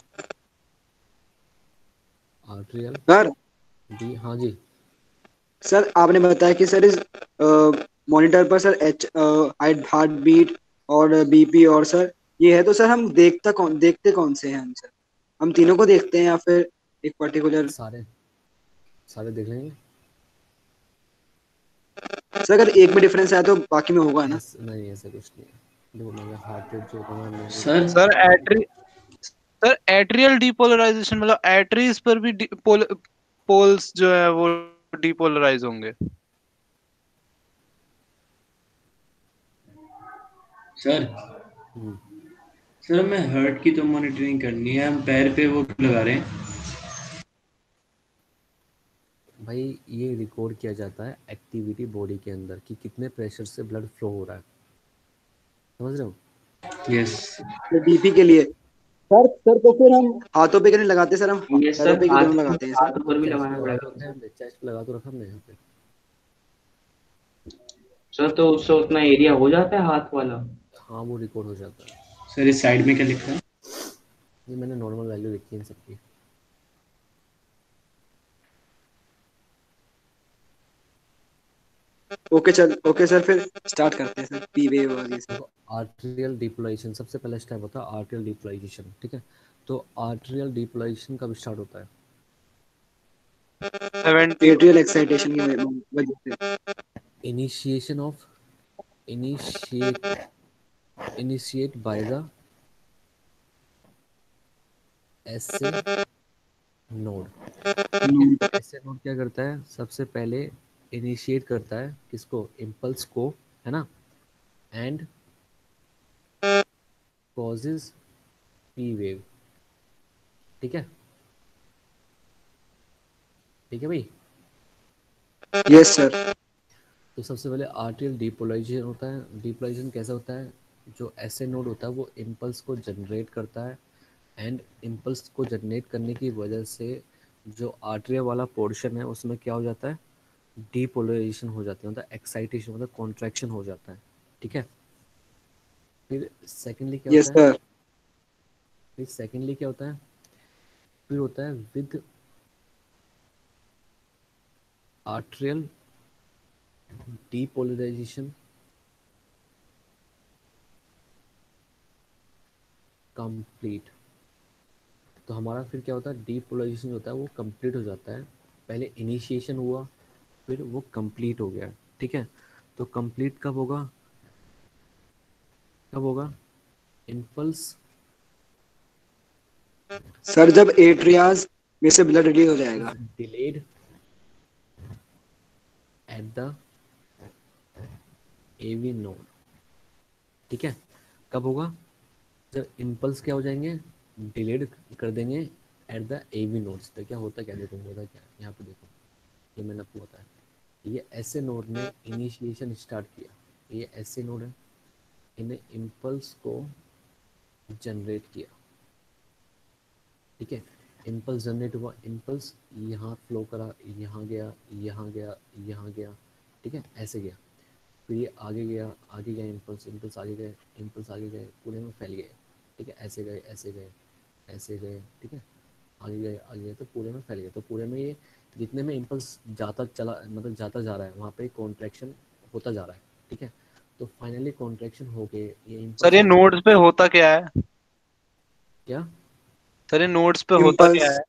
आर्ट्रियल सर डी, हाँ जी। सर आपने बताया कि सर इस मॉनिटर पर सर एच हार्ट बीट और बीपी और सर ये है, तो सर हम देखता कौन देखते कौन से हैं हम सर? हम तीनों को देखते हैं या फिर एक पर्टिकुलर? सारे सारे देख लेंगे। सर अगर एक में डिफरेंस आया तो बाकी में होगा ना? ऐस, नहीं ऐसा कुछ नहीं है। देखो, मैं हार्ट रेट जो होता है ना, मेरे sir sir atria sir atrial depolarization मतलब एट्रीज पर भी डी, पोल, पोल्स जो है वो डीपोलराइज होंगे। सर हम्म, सर हमें हर्ट की तो मॉनिटरिंग करनी है, हम पैर पे वो लगा रहे हैं। भाई ये रिकॉर्ड किया जाता है एक्टिविटी बॉडी के अंदर कि कितने प्रेशर से ब्लड फ्लो हो रहा है, समझ रहे हो? यस तो बीपी के लिए सर सर तो फिर हम हाथों पे क्यों नहीं लगाते सर, हम यस पैरों सर, पे क्यों हाथ लगाते हैं सर? हाथ ऊपर भी चेस्ट लगाना पे लगा के पड़ेगा होता है हमने, चेस्ट पे लगा तो रखा हमने यहाँ पे। सर। तो उससे उतना एरिया हो जाता है हाथ वाला? हाँ वो रिकॉर्ड हो जाता है। सर। इस साइड में क्या लिखा है? ये मैंने नॉर्मल वैल्यू लिखी है इन सबकी। ओके चल ओके सर, फिर स्टार्ट करते हैं सर, पी वेव और ये सब। देखो आर्टेरियल डिपोलाइजेशन सबसे पहला स्टेप होता है आर्टेरियल डिपोलाइजेशन, ठीक है? तो आर्टेरियल डिपोलाइजेशन कब स्टार्ट होता है? सेवेंटी। एट्रियल एक्साइटेशन की वजह वजह से। Initiation of initiate initiate by the SA node. SA node क्या करता है? सबसे पहले इनिशिएट करता है किसको? इम्पल्स को, है ना? एंड कॉजेज पी वेव, ठीक है? ठीक है भाई। Yes sir. तो सबसे पहले आर्टेरियल डिपोलाइजेशन होता है। डिपोलाइजेशन कैसा होता है? जो एसए नोड होता है वो इम्पल्स को जनरेट करता है एंड इम्पल्स को जनरेट करने की वजह से जो आर्टेरिया वाला पोर्शन है उसमें क्या हो जाता है? डीपोलराइजेशन हो जाती है, मतलब एक्साइटेशन मतलब कॉन्ट्रैक्शन हो जाता है, ठीक है? फिर सेकेंडली क्या यस होता है? सर। फिर सेकेंडली क्या होता है? फिर होता है विद आर्टेरियल डीपोलराइजेशन कंप्लीट। तो हमारा फिर क्या होता है? डीपोलराइजेशन होता है वो कंप्लीट हो जाता है। पहले इनिशिएशन हुआ फिर वो कंप्लीट हो गया, ठीक है? तो कंप्लीट कब होगा? कब होगा? इम्पल्स सर जब एट्रियाज में से ब्लड रिलीज हो जाएगा। Delayed at the AV node, ठीक है? कब होगा? जब इम्पल्स क्या हो जाएंगे? डिलेड कर देंगे एट द एवी नोड्स पे। क्या होता है, क्या देखो होता है क्या, यहाँ पे देखो, ये मैंने आपको बताया। ये ऐसे नोड ने इनिशिएशन स्टार्ट किया, ये ऐसे नोड है, इन्हें इम्पल्स को जनरेट किया, ठीक है? इम्पल्स जनरेट हुआ, इम्पल्स यहाँ फ्लो करा, यहाँ गया, यहाँ गया, यहाँ गया, ठीक है? ऐसे गया, फिर ये आगे गया, आगे गया इम्पल्स, इम्पल्स आगे गए, इम्पल्स आगे गए, पूरे में फैल गए, ठीक है? ऐसे गए, ऐसे गए, ऐसे गए, ठीक है? आगे गए, आगे गए, तो पूरे में फैल गए। तो पूरे में ये जितने में इम्पल्स जाता चला, मतलब जाता जा रहा है, वहाँ पे कॉन्ट्रैक्शन होता जा रहा है, ठीक है? तो फाइनली कॉन्ट्रैक्शन हो गए, ये सर इम्पल्स ये आगे नोड्स पे बढ़े। होता क्या है? क्या? सर ये नोड्स पे होता क्या इम्पल्स है?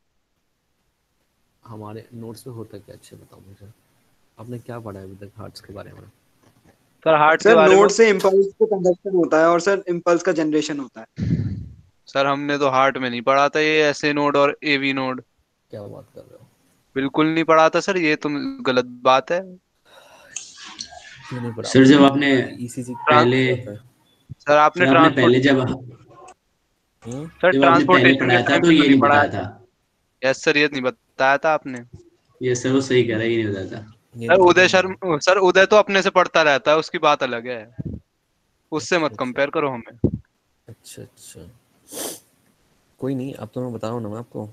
हमारे नोट्स पे होता क्या? अच्छे बताओ मुझे, आपने क्या पढ़ा है अभी तक हार्ट्स के बारे में? सर हार्ट के सर बारे में। नोड से इम्पल्स को कंडक्शन होता है और सर इम्पल्स का जनरेशन होता है। सर हमने तो हार्ट में नहीं पढ़ा था ये एसए नोड और एवी नोड। क्या बात कर रहे हो? बिल्कुल नहीं पढ़ा था सर, ये तुम गलत बात है। क्यों नहीं पढ़ा सर आपने? जब आपने ईसीजी ट्रांस पहले जाता है। सर आपने सर आपने ट्रांसपोर्ट पहले जब हम्म। सर जब आपने पहले ट्रांसपोर्टेशन के पढ़ाया था टाइम तो पे तो ये नहीं नहीं पढ़ाया बताया था। था। यस सर, ये नहीं बताया था आपने। ये सर वो सही कह रहा है, ये नहीं बताया था। ये सर नहीं उदय बताया था। शर्मा, सर उदय तो अपने से पढ़ता रहता है, उसकी बात अलग है। उससे अच्छा मत अच्छा कंपेयर करो हमें। अच्छा अच्छा, कोई नहीं, अब तो मैं बता रहा हूँ ना मैं आपको।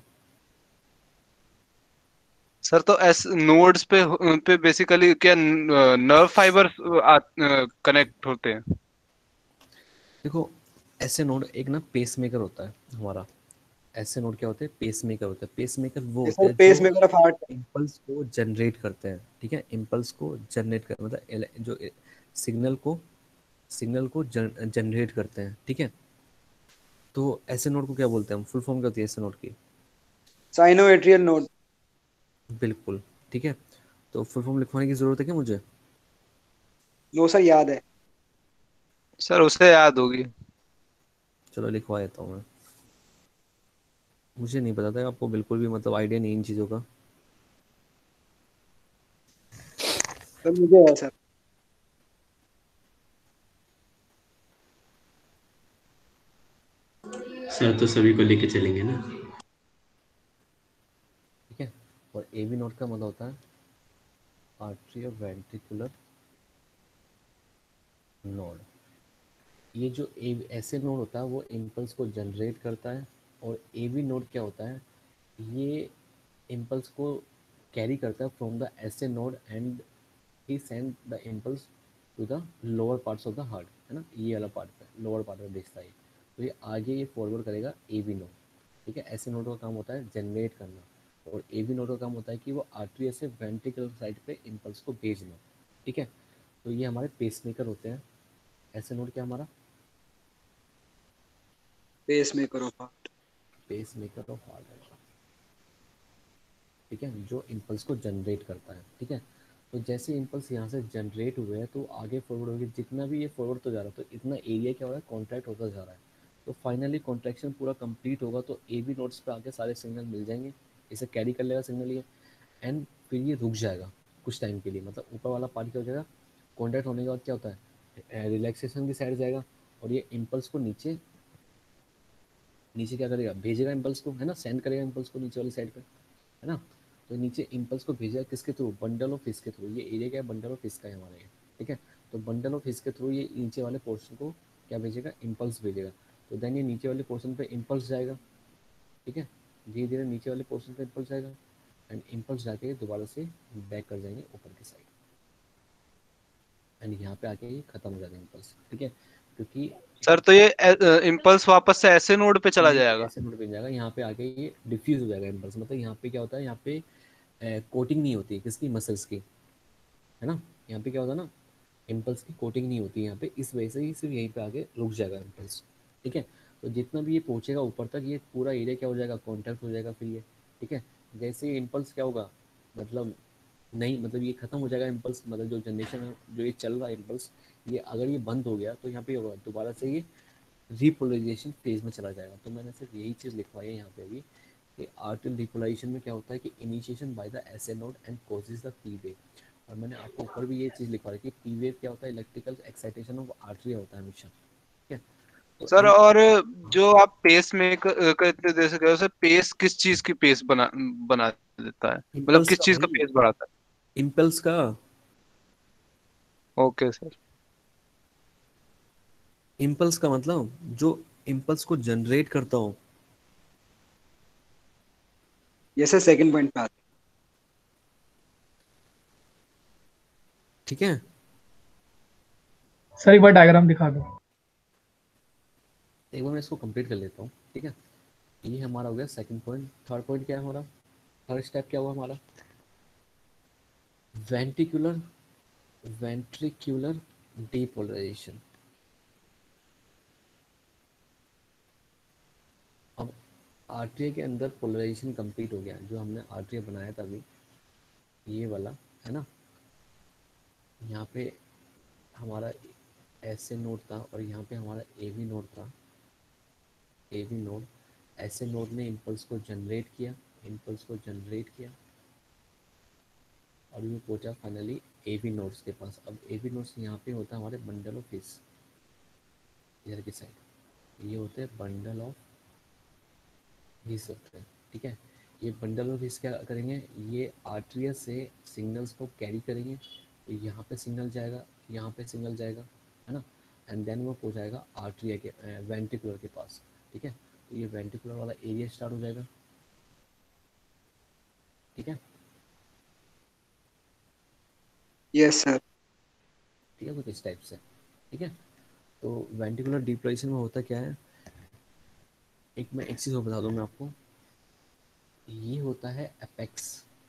सर तो एस नोड्स पे पे बेसिकली क्या नर्व फाइबर कनेक्ट होते हैं? देखो ऐसे नोड एक ना पेस मेकर होता है हमारा। ऐसे नोड क्या होते हैं? पेस मेकर होते हैं। पेस मेकर वो ये होते सर हैं जो pacemaker of heart. Impulse को जनरेट करते हैं, ठीक है? इम्पल्स को जनरेट कर मतलब ele- जो सिग्नल को सिग्नल को जनरेट करते हैं, ठीक है? तो ऐसे नोड को क्या बोलते हैं हम? फुल फॉर्म क्या होती है ऐसे नोड की? Sinoatrial node. बिल्कुल, ठीक है? तो फुल फॉर्म लिखवाने की ज़रूरत है क्या मुझे? नो सर याद है। सर उसे याद होगी। चलो लिखवा देता हूँ मैं। मुझे नहीं पता था, आपको बिल्कुल भी मतलब आइडिया नहीं इन चीज़ों का। सर मुझे है सर। सर तो सभी को लेके चलेंगे ना। ठीक है, और ए बी नोड का मतलब होता है आर्टरी और वेंट्रिकुलर नोड। ये जो ए ऐसे नोड होता है वो इम्पल्स को जनरेट करता है, और ए बी नोड क्या होता है, ये इम्पल्स को कैरी करता है from the S A node and he send the impulse to the lower parts of the heart, है ना, ये वाला पार्ट पे लोअर पार्ट में भेजता है। तो ये आगे ये फॉरवर्ड करेगा ए बी नोड, ठीक है। ऐसे नोड का काम होता है जनरेट करना, और ए बी नोड का काम होता है कि वो आर्टरी से वेंट्रिकुलर साइड पे इम्पल्स को भेजना, ठीक है। तो ये हमारे पेसमेकर होते हैं। ऐसे नोड क्या हमारा pacemaker of heart. Pacemaker of heart है, ठीक है, जो इम्पल्स को जनरेट करता है, ठीक है। तो जैसे इम्पल्स यहाँ से जनरेट हुए हैं तो आगे फॉरवर्ड होगी, जितना भी ये फॉरवर्ड तो जा रहा है तो इतना एरिया क्या हो रहा है, कॉन्ट्रैक्ट होता जा रहा है। तो फाइनली कॉन्ट्रैक्शन पूरा कंप्लीट होगा तो ए बी नोड्स पे आगे सारे सिग्नल मिल जाएंगे, इसे कैरी कर लेगा सिग्नल ये, एंड फिर ये रुक जाएगा कुछ टाइम के लिए। मतलब ऊपर वाला पार्ट क्या हो जाएगा, कॉन्ट्रैक्ट होने के बाद क्या होता है, रिलैक्सेशन की साइड जाएगा, और ये इम्पल्स को नीचे नीचे क्या करेगा, भेजेगा इम्पल्स को, है ना, सेंड करेगा इम्पल्स को नीचे वाली साइड पे, है ना। तो नीचे इम्पल्स को भेजेगा किसके थ्रू, बंडल ऑफ फिश के थ्रू। ये एरिया क्या है, बंडल ऑफ फिश का है हमारे ये, ठीक है। तो बंडल ऑफ फिश के थ्रू ये नीचे वाले पोर्शन को क्या भेजेगा, इम्पल्स भेजेगा। तो देन ये नीचे वाले पोर्शन पे इम्पल्स जाएगा, ठीक है, धीरे धीरे नीचे वाले पोर्शन पे इम्पल्स जाएगा, एंड इम्पल्स जाके दोबारा से बैक कर जाएंगे ऊपर की साइड, एंड यहाँ पे आके ये खत्म हो जाएगा इम्पल्स, ठीक है। क्योंकि सर तो ये इम्पल्स वापस से ऐसे नोड पे चला ये जाएगा। ऐसे नोड पे जाएगा, यहाँ पे आके ये डिफ्यूज हो जाएगा इम्पल्स। मतलब यहाँ पे क्या होता है, यहाँ पे कोटिंग नहीं होती किसकी, मसल्स की, है ना। यहाँ पे क्या होता है ना, इम्पल्स की कोटिंग नहीं होती यहाँ पे, इस वजह से ही सिर्फ यहीं पे आके रुक जाएगा इम्पल्स, ठीक है। तो जितना भी ये पहुँचेगा ऊपर तक ये पूरा एरिया क्या हो जाएगा, कॉन्टैक्ट हो जाएगा फिर ये, ठीक है। जैसे ही इम्पल्स क्या होगा, मतलब नहीं, मतलब ये खत्म हो जाएगा इम्पल्स, मतलब जो जनरेशन है जो ये चल रहा है इम्पल्स, ये अगर ये बंद हो गया तो यहाँ पे होगा दोबारा से ये रिपोलराइजेशन फेज में चला जाएगा। तो मैंने सिर्फ यही चीज़ लिखवाई है यहाँ पे अभी कि आर्टरियल रिपोलराइजेशन में क्या होता है कि initiation by the S A node and causes the P wave. और मैंने आपको ऊपर भी ये चीज़ लिखवा रही कि पी वेव क्या होता है, इलेक्ट्रिकल एक्साइटेशन ऑफ आर्टरी होता है हमेशा, ठीक है। तो सर इन और जो आप पेस में करते दे सके हो सर, पेस किस चीज की पेस बना बना देता है, मतलब इम्पल्स किस का चीज का भाई, पेस बढ़ाता इम्पल्स का, है? Okay sir. इम्पल्स का मतलब जो इम्पल्स को जनरेट करता हो, ये सर सेकंड पॉइंट पे आते ठीक है। सर एक बार डायग्राम दिखा दो। एक बार मैं इसको कंप्लीट कर लेता हूँ, ठीक है। ये हमारा हो गया सेकंड पॉइंट। थर्ड पॉइंट क्या है हमारा, थर्ड स्टेप क्या हुआ हमारा, वेंट्रिकुलर वेंट्रिकुलर डीपोलराइजेशन। अब आर्टरी के अंदर पोलराइजेशन कंप्लीट हो गया, जो हमने आर्टरी बनाया था अभी ये वाला, है ना। यहाँ पे हमारा ऐसे नोड था और यहाँ पे हमारा ए बी नोड था, ए बी नोड। ऐसे नोड ने इम्पल्स को जनरेट किया, इम्पल्स को जनरेट किया और ये पहुंचा फाइनली ए बी नोड्स के पास। अब ए बी नोड्स यहाँ पे होता है हमारे बंडल ऑफ फिश, इधर की साइड ये होते हैं बंडल ऑफ फिश होते हैं, ठीक है। ये बंडल ऑफ फिश क्या करेंगे, ये आर्टरिया से सिग्नल्स को कैरी करेंगे। तो यहाँ पे सिग्नल जाएगा, यहाँ पे सिग्नल जाएगा, है ना, एंड देन वो पहुँचाएगा आर्टरिया के वेंट्रिकुलर के पास, ठीक है। तो ये वेंट्रिकुलर वाला एरिया स्टार्ट हो जाएगा, ठीक है, यस सर। ठीक है, कुछ इस टाइप से, ठीक है। तो वेंट्रिकुलर डिप्रेशन में होता क्या है, एक मैं एक चीज़ और बता दूँ मैं आपको, ये होता है एपेक्स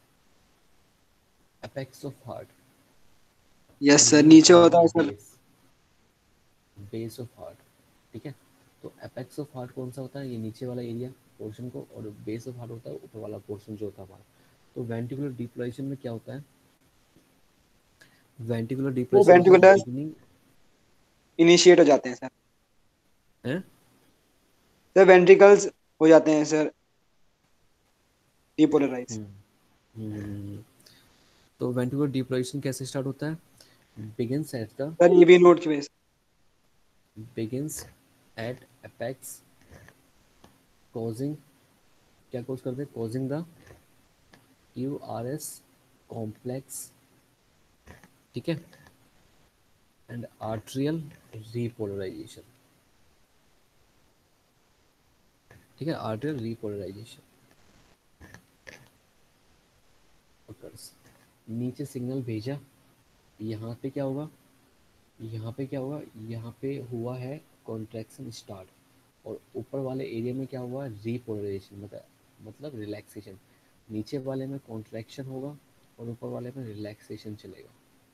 एपेक्स ऑफ हार्ट, और यस सर, ये नीचे होता है होता हमारा है sir. Base base of heart, ठीक है। तो एपेक्स ऑफ हार्ट कौन सा होता है, ये नीचे वाला एरिया पोर्शन को, और बेस ऑफ हार्ट होता है ऊपर वाला पोर्शन जो होता है हमारा। तो वेंट्रिकुलर डिप्रेशन में क्या होता है, वेंट्रिकुलर वो डिप्रेशन मतलब वेंट्रिकुलर बिगिनिंग इनिशिएट हो जाते हैं सर। है। सर वेंट्रिकल्स हो जाते हैं सर डिपोलराइज। हम्म, हम्म, तो वेंट्रिकुलर डिप्रेशन कैसे स्टार्ट होता है, बिगिंस एट द सर ये भी नोट की वजह से। begins at apex causing क्या cause करते हैं, causing the Q R S complex, ठीक है, एंड आर्ट्रियल रीपोलराइजेशन, ठीक है, आर्ट्रियल रीपोलराइजेशन occurs। नीचे सिग्नल भेजा, यहाँ पे क्या होगा, यहाँ पे क्या होगा, यहाँ पे हुआ है कॉन्ट्रैक्शन स्टार्ट, और ऊपर वाले एरिया में क्या हुआ, रीपोलराइजेशन, मतलब मतलब रिलैक्सेशन। नीचे वाले में कॉन्ट्रैक्शन होगा और ऊपर वाले में रिलैक्सेशन चलेगा,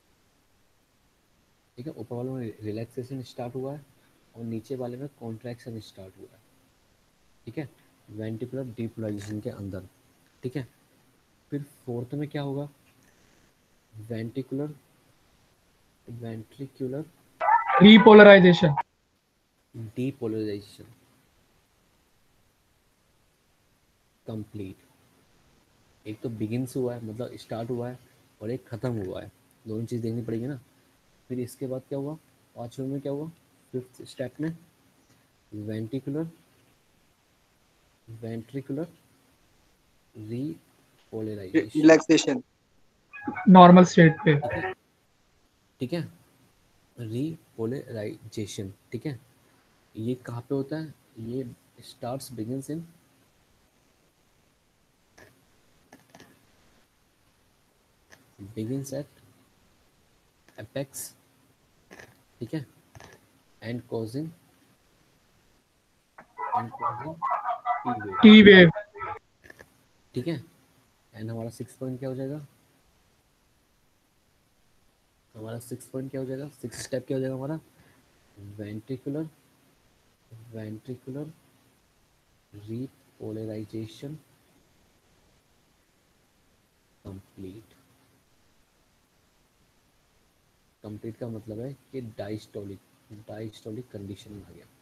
ठीक है। ऊपर वाले में रिलैक्सेशन स्टार्ट हुआ है और नीचे वाले में कॉन्ट्रैक्शन स्टार्ट हुआ है, ठीक है, वेंट्रिकुलर डीपोलराइजेशन के अंदर, ठीक है। फिर फोर्थ में क्या होगा, ventricular ventricular Repolarization. Depolarization complete. एक तो बिगिंस हुआ है मतलब स्टार्ट हुआ है, और एक ख़त्म हुआ है, दोनों चीज़ देखनी पड़ेगी ना। फिर इसके बाद क्या हुआ, पाँचवें में क्या हुआ, फिफ्थ स्टेप में ventricular ventricular repolarization, relaxation. Normal state पे। ठीक है, ठीक है, रीपोलराइजेशन, ठीक है। ये कहाँ पे होता है, ये starts begins in begins at apex, ठीक है, and causing and causing T wave, T wave. ठीक है। एंड हमारा सिक्स पॉइंट क्या हो जाएगा, हमारा सिक्स पॉइंट क्या हो जाएगा, सिक्स स्टेप क्या हो जाएगा हमारा, ventricular ventricular repolarization complete. Complete का मतलब है कि डायस्टोलिक डायस्टोलिक कंडीशन में आ गया,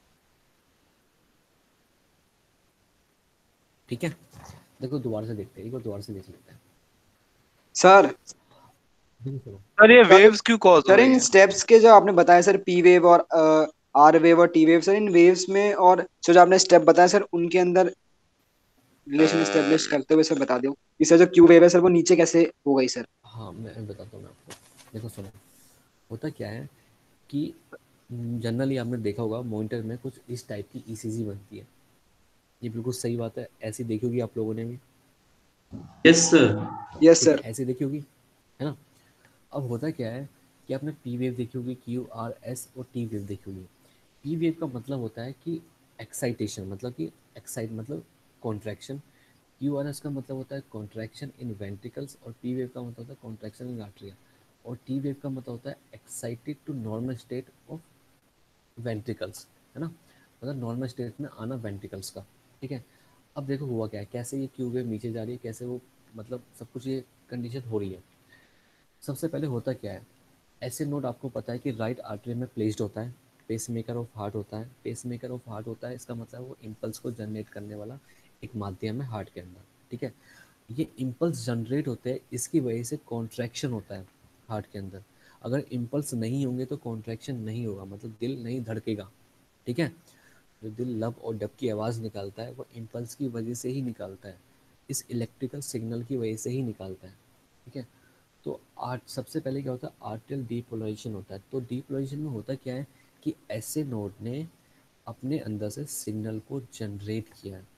ठीक है। देखो दोबारा से देखते हैं, एक बार दोबारा से देख लेते हैं। सर देखो सुनो, सर ये सर वेव्स क्यों कॉज हो सर रही इन हैं? स्टेप्स के जो आपने बताया सर, पी वेव और आर वेव और टी वेव, सर इन वेव्स में और जो जो आपने स्टेप बताया सर उनके अंदर रिलेशन एस्टेब्लिश करते हुए सर बता दो कि सर जो क्यू वेव है सर वो नीचे कैसे हो गई सर। हाँ मैं बताता हूँ मैं आपको। देखो सुनो, होता क्या है कि जनरली आपने देखा होगा मॉनिटर में कुछ इस टाइप की ईसीजी बनती है, ये बिल्कुल सही बात है, ऐसी देखी होगी आप लोगों ने भी, यस सर। यस ठीक है, सर। ऐसी देखी होगी, है ना। अब होता क्या है कि आपने पी वेव देखी होगी, क्यू आर एस और टी वेव देखी होगी। पी वेव का मतलब होता है कि एक्साइटेशन, मतलब कि एक्साइट मतलब कॉन्ट्रैक्शन। क्यू आर एस का मतलब होता है कॉन्ट्रैक्शन इन वेंट्रिकल्स, और पी वेव का मतलब होता है कॉन्ट्रैक्शन इन आर्टरिया, और टी वेव का मतलब होता है excited to normal state of ventricles, है ना, मतलब नॉर्मल स्टेट में आना वेंट्रिकल्स का, ठीक है। अब देखो हुआ क्या है, कैसे ये क्यू वेव नीचे जा रही है, कैसे वो मतलब सब कुछ ये कंडीशन हो रही है। सबसे पहले होता क्या है, ऐसे नोड आपको पता है कि राइट आर्टरी में प्लेस्ड होता है, पेस मेकर ऑफ हार्ट होता है, पेस मेकर ऑफ हार्ट होता है, इसका मतलब वो इम्पल्स को जनरेट करने वाला एक माध्यम है हार्ट के अंदर, ठीक है। ये इम्पल्स जनरेट होते हैं, इसकी वजह से कॉन्ट्रैक्शन होता है हार्ट के अंदर। अगर इम्पल्स नहीं होंगे तो कॉन्ट्रैक्शन नहीं होगा, मतलब दिल नहीं धड़केगा, ठीक है। जो दिल लब और डब की आवाज़ निकालता है वो इम्पल्स की वजह से ही निकालता है, इस इलेक्ट्रिकल सिग्नल की वजह से ही निकालता है, ठीक है। तो आर्ट सबसे पहले क्या होता है, आर्टियल डीपोलराइजेशन होता है। तो डीपोलराइजेशन में होता क्या है कि ऐसे नोड ने अपने अंदर से सिग्नल को जनरेट किया है।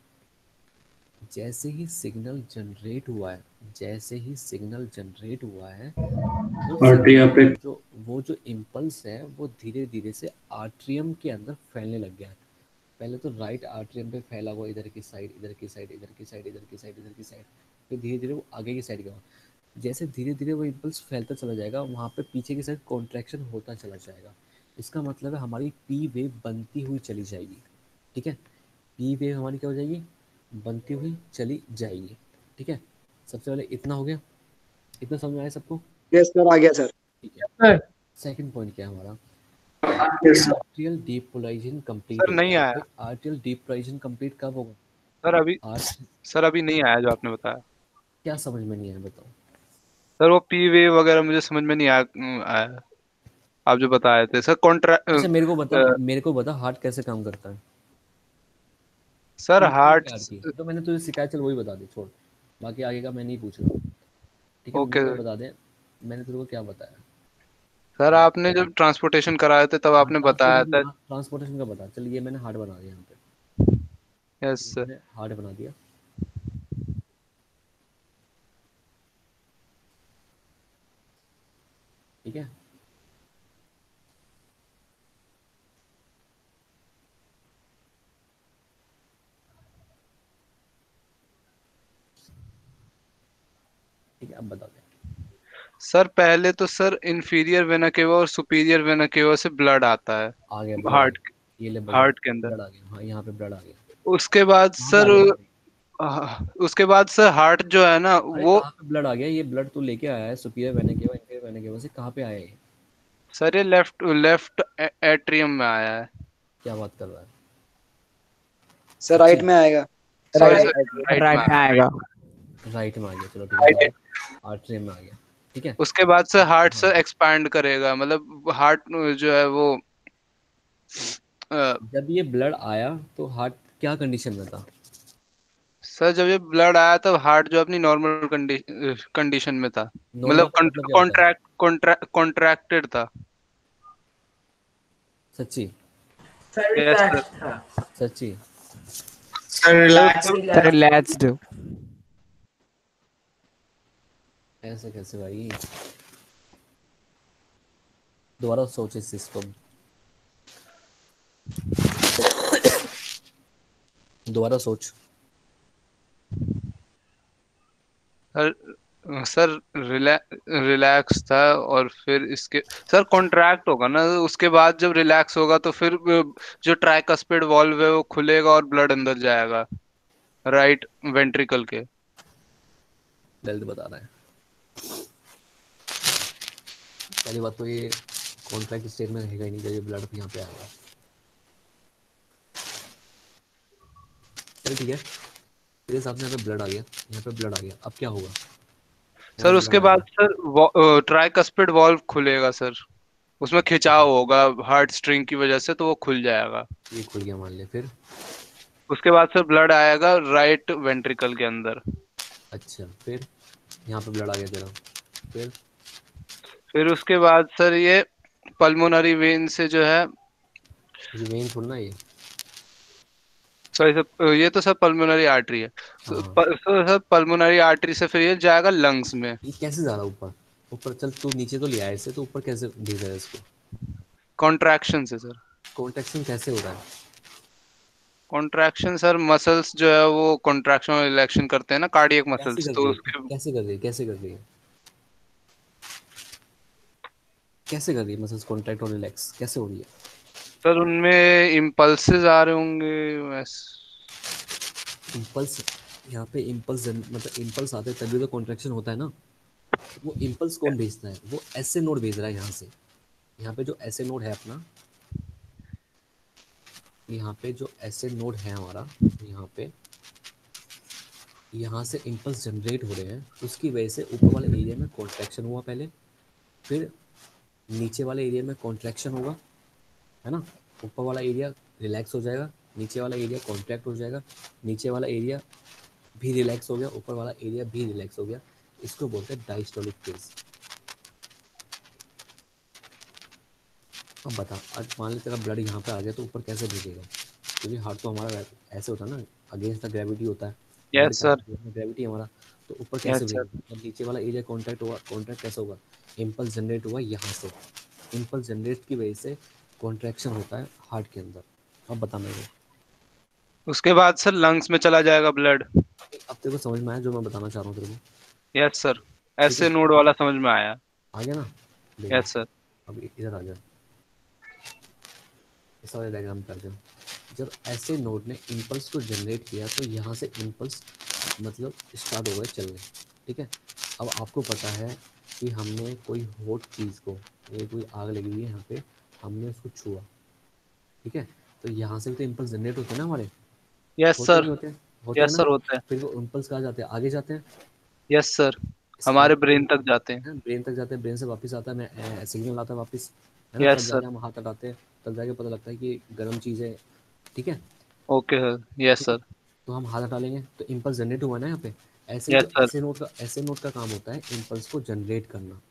जैसे ही सिग्नल जनरेट हुआ है जैसे ही सिग्नल जनरेट हुआ है वो आर्टरिया सिग्नल पे वो जो वो जो इम्पल्स है वो धीरे धीरे से आर्ट्रियम के अंदर फैलने लग गया है। पहले तो राइट आर्ट्रियम पे फैला हुआ, इधर की साइड इधर की साइड इधर की साइड इधर की साइड इधर की साइड, फिर धीरे धीरे वो आगे की साइड गया। जैसे धीरे धीरे वो इम्पल्स फैलता चला जाएगा वहाँ पे पीछे की साइड कॉन्ट्रैक्शन होता चला जाएगा। इसका मतलब है हमारी पी वेव बनती हुई चली जाएगी, ठीक है। पी वेव हमारी क्या हो जाएगी, बनती हुई चली जाएगी, ठीक है। सबसे पहले इतना हो गया, इतना समझ में आया सबको, यस सर, आ गया सर। ठीक है। सर सेकंड पॉइंट क्या है हमारा, yes sir. Atrial depolarization complete sir हो नहीं गया। आया। भाई आर्टियल डीपोलराइजेशन कंप्लीट कब होगा, सर अभी आर्ट सर अभी नहीं आया जो आपने बताया। क्या समझ में नहीं आया बताओ। सर वो पी वेव वगैरह मुझे समझ में नहीं आया आया आप जो बताए थे सर। कॉन्ट्रा अच्छा मेरे को बता, मेरे को बता हार्ट कैसे काम करता है, सर फुल फॉर्म हार्ट। क्या हार्ट की, तो मैंने तुझे सिखाया, चल वही बता दे छोड़। बाकी आगे का मैं नहीं पूछ रहा, ठीक है। ओके मुझे ये सर। बता दे, मैंने तेरे को क्या बताया? सर आपने जब ट्रांसपोर्टेशन कराए थे तब हाँ, आपने बताया ट्रांसपोर्टेशन, था। हाँ ट्रांसपोर्टेशन का बता। चल ये मैंने हार्ड बना दिया यहाँ पे, यस ये सर। मैंने हार्ड बना दिया, ठीक है। ठीक है, अब बता दे। सर पहले तो सर इंफीरियर वेना केवा और सुपीरियर वेना केवा से ब्लड आता है आ गया ब्लड, आ हार्ट, गया, ये ले ब्लड, हार्ट के अंदर। ब्लड आ गया, हाँ यहाँ पे ब्लड आ गया। उसके बाद कहाँ पे आ सर, गया ब्लड? आ, उसके बाद सर हार्ट जो है ना अरे वो, कहाँ पे ब्लड आ गया? ये ब्लड तू लेके आया है सुपीरियर वेने केवा, इंफीरियर वेने केवा से, कहाँ पे आया है ये? सर ये लेफ्ट लेफ्ट एट्रियम में आया है। क्या बात कर रहा है? सर सच्ची? राइट में आएगा। Sorry right. सर, राइट में राइट में आया। आएगा। राइट में आ गया, चलो ठीक है, Right। आर्टरी में आ गया, ठीक है। उसके बाद सर हार्ट हाँ, सर एक्सपैंड करेगा, मतलब हार्ट जो है वो अ, जब ये ब्लड आया तो हार्ट क्या कंडीशन में था? सर जब ये ब्लड आया तब हार्ट जो अपनी नॉर्मल कंडीशन में था, नॉर्मल मतलब का मतलब क्या होता है? कॉन्ट्रैक्ट कॉन्ट्रैक्ट कॉन्ट्रैक्टेड था। सच्ची? Sir yes sir. रिलैक्स था। सच्ची? Sir relax. Sir relaxed. ऐसे कैसे भाई? दोबारा सोच इस चीज को, दोबारा सोच। सर सर रिलैक्स रिलैक्स था और फिर इसके सर कॉन्ट्रैक्ट होगा ना, उसके बाद जब रिलैक्स होगा तो फिर जो ट्राइकस्पिड वॉल्व है वो खुलेगा और ब्लड अंदर जाएगा राइट वेंट्रिकल के। गलत बता रहा है। पहली बात तो ये कॉन्ट्रैक्ट स्टेट में रहेगा ही नहीं जब ये ब्लड यहाँ पे आएगा। चल ठीक है, तेरे हिसाब से यहाँ पे ब्लड आ गया, यहाँ पे ब्लड आ गया, अब क्या होगा? यहाँ सर पे उसके ब्लड आ बाद गया, सर ट्राइकस्पिड वॉल्व खुलेगा सर, उसमें खिंचाव होगा हार्ट स्ट्रिंग की वजह से तो वो खुल जाएगा। ये खुल गया मान ले, फिर? उसके बाद सर ब्लड आएगा राइट वेंट्रिकल के अंदर। अच्छा, फिर यहाँ पे ब्लड आ गया तेरा, फिर? फिर उसके बाद सर ये पल्मोनरी वेन से जो है, ये वेन थोड़ा ये। सॉरी सर ये तो सर पल्मोनरी आर्टरी है। तो हाँ, प- तो सर पल्मोनरी आर्टरी से फिर ये जाएगा लंग्स में। ये कैसे जा रहा है ऊपर? ऊपर चल, तू नीचे तो ले आया इसे, तो ऊपर कैसे भेज रहा है इसको? कॉन्ट्रैक्शन से सर। कॉन्ट्रैक्शन कैसे हो रहा है? कॉन्ट्रैक्शन सर मसल्स जो है वो कॉन्ट्रैक्शन और रिलैक्शन करते हैं ना, कार्डियक कैसे मसल्स, कर तो रही है, उसके कैसे कर रही है, कैसे कर रही है, कैसे कर रही है? मसल्स कॉन्ट्रैक्ट और रिलैक्स कैसे हो रही है? सर उनमें इम्पल्सेस आ रहे होंगे वैस इम्पल्स, यहाँ पे इम्पल्स मतलब इम्पल्स आते हैं तभी तो कॉन्ट्रैक्शन होता है ना। वो इम्पल्स कौन भेजता है? वो ऐसे नोड भेज रहा है यहाँ से। यहाँ पे जो ऐसे नोड है अपना, यहाँ पे जो ऐसे नोड है हमारा, यहाँ पे यहाँ से इम्पल्स जनरेट हो रहे हैं, उसकी वजह से ऊपर वाले एरिया में कॉन्ट्रैक्शन हुआ पहले, फिर नीचे वाले एरिया में कॉन्ट्रैक्शन होगा, है ना। ऊपर वाला एरिया रिलैक्स हो जाएगा, नीचे वाला एरिया कॉन्ट्रैक्ट हो जाएगा, नीचे वाला एरिया भी रिलैक्स हो गया, ऊपर वाला एरिया भी रिलैक्स हो गया। इसको बोलते हैं डायस्टोलिक फेज। अब बता, आज मान ले तेरा ब्लड यहाँ पे आ गया तो ऊपर कैसे भेजेगा? क्योंकि हार्ट तो हमारा ऐसे होता है ना, अगेंस्ट द ग्रेविटी होता है, ब्लड यस का सर। ग्रेविटी हमारा, तो ऊपर कैसे यस सर। भेजेगा? और नीचे वाला एरिया कॉन्ट्रैक्ट होगा, कॉन्ट्रैक्ट कैसे होगा? इम्पल्स जनरेट हुआ यहाँ से, इम्पल्स जनरेट की वजह से कॉन्ट्रैक्शन होता है हार्ट के अंदर। अब बता मेरे उसके बाद सर लंग्स में चला जाएगा ब्लड। को, अब तेरे को समझ में आया जो मैं बताना चाह रहा हूँ तेरे को? यस सर, ठीक ऐसे है, नोड वाला समझ में आया। आ गया ना? देख ले, यस सर। अब इधर आ जा, इस वाले डायग्राम पर जा। जब ऐसे नोड ने इम्पल्स को जनरेट किया तो यहाँ से इम्पल्स मतलब स्टार्ट हो गए चलने, ठीक है। अब आपको पता है कि हमने कोई हॉट चीज़ को, ये कोई आग लगी हुई है यहाँ पे, हमने उसको छुआ, ठीक है, तो यहाँ से भी तो इम्पल्स जनरेट होते हैं ना हमारे, यस होते सर। नहीं होते? होते हैं यस ना। सर होते हैं। फिर वो इम्पल्स कहाँ जाते हैं? आगे जाते हैं, यस सर, स्पाइक हमारे ब्रेन तक जाते हैं। ब्रेन तक जाते हैं, ब्रेन से वापस आता है, सिग्नल आता है वापस, है ना, तब यस सर। जाके हम हाथ हटाते हैं, तब जाके पता लगता है कि गर्म चीज़ है, ठीक है। Okay sir. यस ठीक है, सर। तो हम हाथ डालेंगे तो इम्पल्स जनरेट हुआ ना यहाँ पे। ऐसे ही यस जो सर। ऐसे नोड का ऐसे नोड का काम होता है इम्पल्स को जनरेट करना,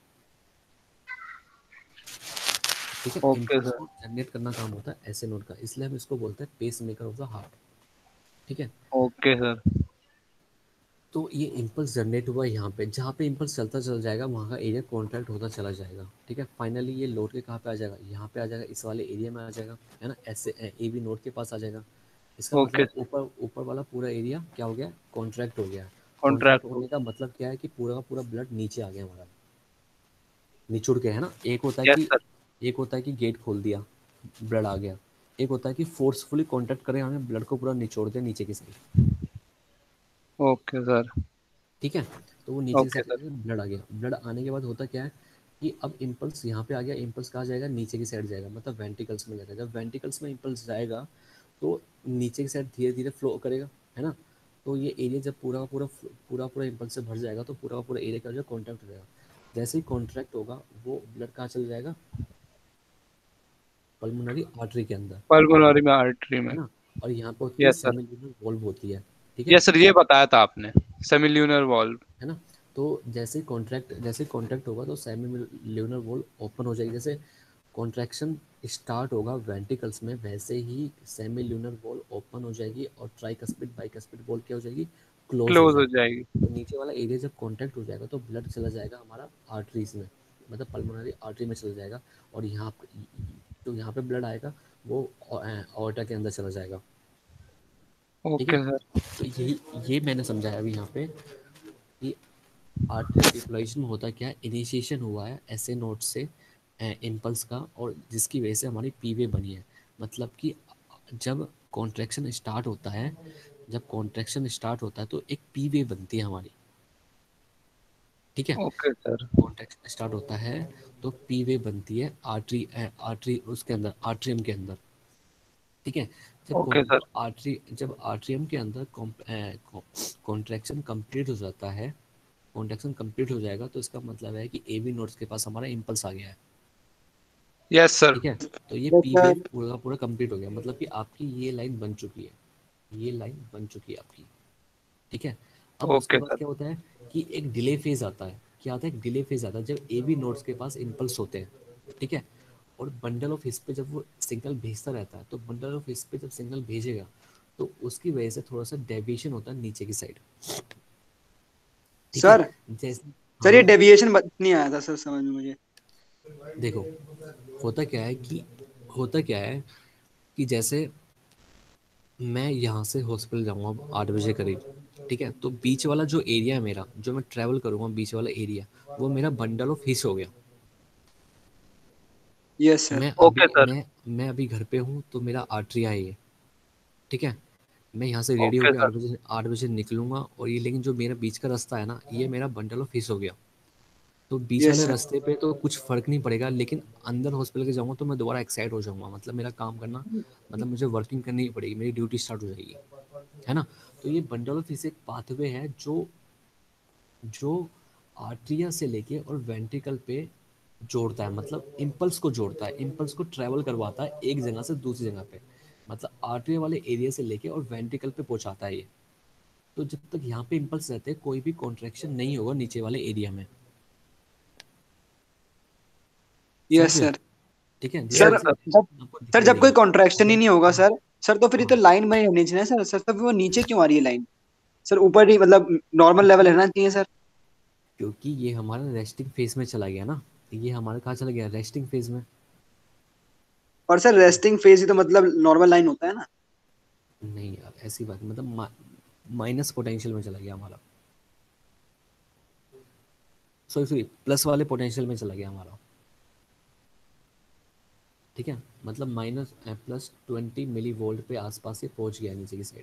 ठीक है। Okay impulse sir. को जनरेट करना काम होता है ऐसे नोड का, इसलिए हम इसको बोलते हैं pacemaker of the heart, ठीक है। Okay sir. तो ये इम्पल्स जनरेट हुआ यहाँ पे, जहाँ पे इम्पल्स चलता चला जाएगा वहाँ का एरिया कॉन्ट्रैक्ट होता चला जाएगा, ठीक है। फाइनली ये लोड के कहाँ पे आ जाएगा, यहाँ पे आ जाएगा, इस वाले एरिया में आ जाएगा, है ना। ऐसे ए बी नोड के पास आ जाएगा। इसका ओके मतलब सर। ऊपर ऊपर वाला पूरा एरिया क्या हो गया, कॉन्ट्रैक्ट हो गया। Contract contract. होने का मतलब क्या है कि पूरा का पूरा ब्लड नीचे आ गया हमारा, निचुड़ के, है ना। एक होता है यस कि सर। एक होता है कि गेट खोल दिया, ब्लड आ गया। एक होता है कि फोर्सफुली कॉन्टैक्ट करें हमें, ब्लड को पूरा निचोड़ दे नीचे की साइड, ओके सर। ठीक है। तो वो नीचे की ओके सर। साइड ब्लड आ गया। ब्लड आने के बाद होता क्या है कि अब इम्पल्स यहाँ पे आ गया, इम्पल्स कहाँ जाएगा, नीचे की साइड जाएगा, मतलब वेंटिकल्स में जाएगा। जब वेंटिकल्स में इम्पल्स जाएगा तो नीचे की साइड धीरे धीरे फ्लो करेगा, है ना। तो ये एरिया जब पूरा का पूरा पूरा पूरा इम्पल्स से भर जाएगा तो पूरा का पूरा एरिया का जो कॉन्ट्रैक्ट हो जाएगा। जैसे ही कॉन्ट्रैक्ट होगा वो ब्लड कहाँ चल जाएगा, पल्मोनरी आर्टरी के अंदर, पल्मोनरी में, आर्टरी में। है ना। और यहाँ पे होती है यस सर। सेमिल्यूनर वॉल्व होती है, ठीक है, यस सर, ये बताया था आपने, सेमिल्यूनर वॉल्व। है ना। तो जैसे कॉन्ट्रैक्ट जैसे कॉन्ट्रैक्ट होगा तो सेमिल्यूनर वॉल्व ओपन हो जाएगी। जैसे कॉन्ट्रैक्शन स्टार्ट होगा वेंट्रिकल्स में, वैसे ही सेमिल्यूनर वॉल्व ओपन हो जाएगी और ट्राइकस्पिड बाइकस्पिड वॉल्व क्या हो जाएगी, क्लोज हो क्लोज हो जाएगी। जाएगी। तो नीचे वाला एरिया जब कॉन्ट्रैक्ट हो जाएगा तो ब्लड चला जाएगा हमारा आर्टरीज में, मतलब पल्मोनरी आर्टरी में चला जाएगा। और यहाँ पे तो यहाँ पे ब्लड आएगा वो ऑर्टा के अंदर चला जाएगा, ठीक है। Okay sir. तो यही ये मैंने समझाया अभी यहाँ पे कि आर्टरी डिप्लॉयशन में होता क्या है, इनिशिएशन हुआ है ऐसे नोट से इम्पल्स का, और जिसकी वजह से हमारी पीवे बनी है। मतलब कि जब कॉन्ट्रैक्शन स्टार्ट होता है जब कॉन्ट्रैक्शन स्टार्ट होता है तो एक पीवे बनती है हमारी, ठीक है। Okay sir. कॉन्ट्रैक्शन स्टार्ट होता है तो पीवे बनती है आर्टरी आर्टरी उसके अंदर, आर्ट्रियम के अंदर, ठीक है। जब ओके कौन- सर। जब आर्टरी जब आर्ट्रियम के अंदर कॉन्ट्रैक्शन कंप्लीट हो जाता है, कॉन्ट्रैक्शन कंप्लीट हो जाएगा तो इसका मतलब है कि एबी नोड्स के पास हमारा इम्पल्स आ गया है, यस सर। ठीक है। तो ये यस पी सर। वेव पूरा पूरा कंप्लीट हो गया, मतलब कि आपकी ये लाइन बन चुकी है, ये लाइन बन चुकी है आपकी, ठीक है। अब उसके ओके बाद सर। क्या होता है कि एक डिले फेज आता है। क्या आता है, एक डिले फेज आता है जब ए बी नोड्स के पास इम्पल्स होते हैं, ठीक है। और बंडल ऑफ हिस पे जब वो सिग्नल भेजता रहता है तो बंडल ऑफ हिस पे जब सिग्नल भेजेगा तो उसकी वजह से थोड़ा सा डेविएशन होता है नीचे की साइड, ठीक है। सर जैसे सर ये हाँ डेविएशन नहीं आया था सर समझ में मुझे। देखो, होता क्या है कि होता क्या है कि जैसे मैं यहाँ से हॉस्पिटल जाऊँगा आठ बजे करीब, ठीक है। तो बीच वाला जो एरिया है मेरा, जो मैं ट्रैवल करूँगा बीच वाला एरिया, वो मेरा बंडल ऑफ हिस हो गया। Yes sir. मैं ओके अभी सर। मैं मैं अभी घर पे हूँ तो मेरा आर्टरिया है ये, ठीक है। मैं यहाँ से रेडी ओके होकर आठ सर। बजे आठ बजे निकलूंगा और ये, लेकिन जो मेरा बीच का रास्ता है ना, ये मेरा बंडल ऑफ हिस हो गया। तो बीच यस वाले सर। रास्ते पे तो कुछ फर्क नहीं पड़ेगा, लेकिन अंदर हॉस्पिटल के जाऊंगा तो मैं दोबारा एक्साइट हो जाऊंगा, मतलब मेरा काम करना, मतलब मुझे वर्किंग करनी ही पड़ेगी, मेरी ड्यूटी स्टार्ट हो जाएगी, है ना। तो ये बंडल ऑफ हिस एक पाथवे है जो जो आर्टरिया से लेके और वेंट्रिकल पे जोड़ता है, मतलब इम्पल्स को जोड़ता है, इम्पल्स को ट्रैवल करवाता है एक जगह से दूसरी जगह पे, मतलब आर्टरिया वाले एरिया से लेके और वेंट्रिकल पे पहुंचाता है ये। तो जब तक यहाँ पे इम्पल्स रहते हैं कोई भी कॉन्ट्रैक्शन नहीं होगा नीचे वाले एरिया में, समझ यस गए, सर। ठीक है। सर जिसकी यस वजह सर। से जब आपको सर दिखाई जब कोई देगी। कॉन्ट्रैक्शन ही अगर नहीं होगा हाँ सर, सर तो फिर ये तो हाँ लाइन बनी रहनी चाहिए सर। सर तब वो नीचे क्यों आ रही है लाइन? सर ऊपर ही मतलब नॉर्मल लेवल क्योंकि रहना चाहिए सर। क्योंकि ये हमारा रेस्टिंग फेज में चला गया ना, ये हमारा कहाँ चला गया, रेस्टिंग फेज में। और सर रेस्टिंग फेज ही तो मतलब नॉर्मल लाइन होता है ना। नहीं यार ऐसी बात, मतलब मा, माइनस पोटेंशियल में चला गया हमारा, सॉरी सॉरी प्लस वाले पोटेंशियल में चला गया हमारा, ठीक है। मतलब minus plus twenty millivolt पे आसपास से पहुंच गया नीचे की साइड।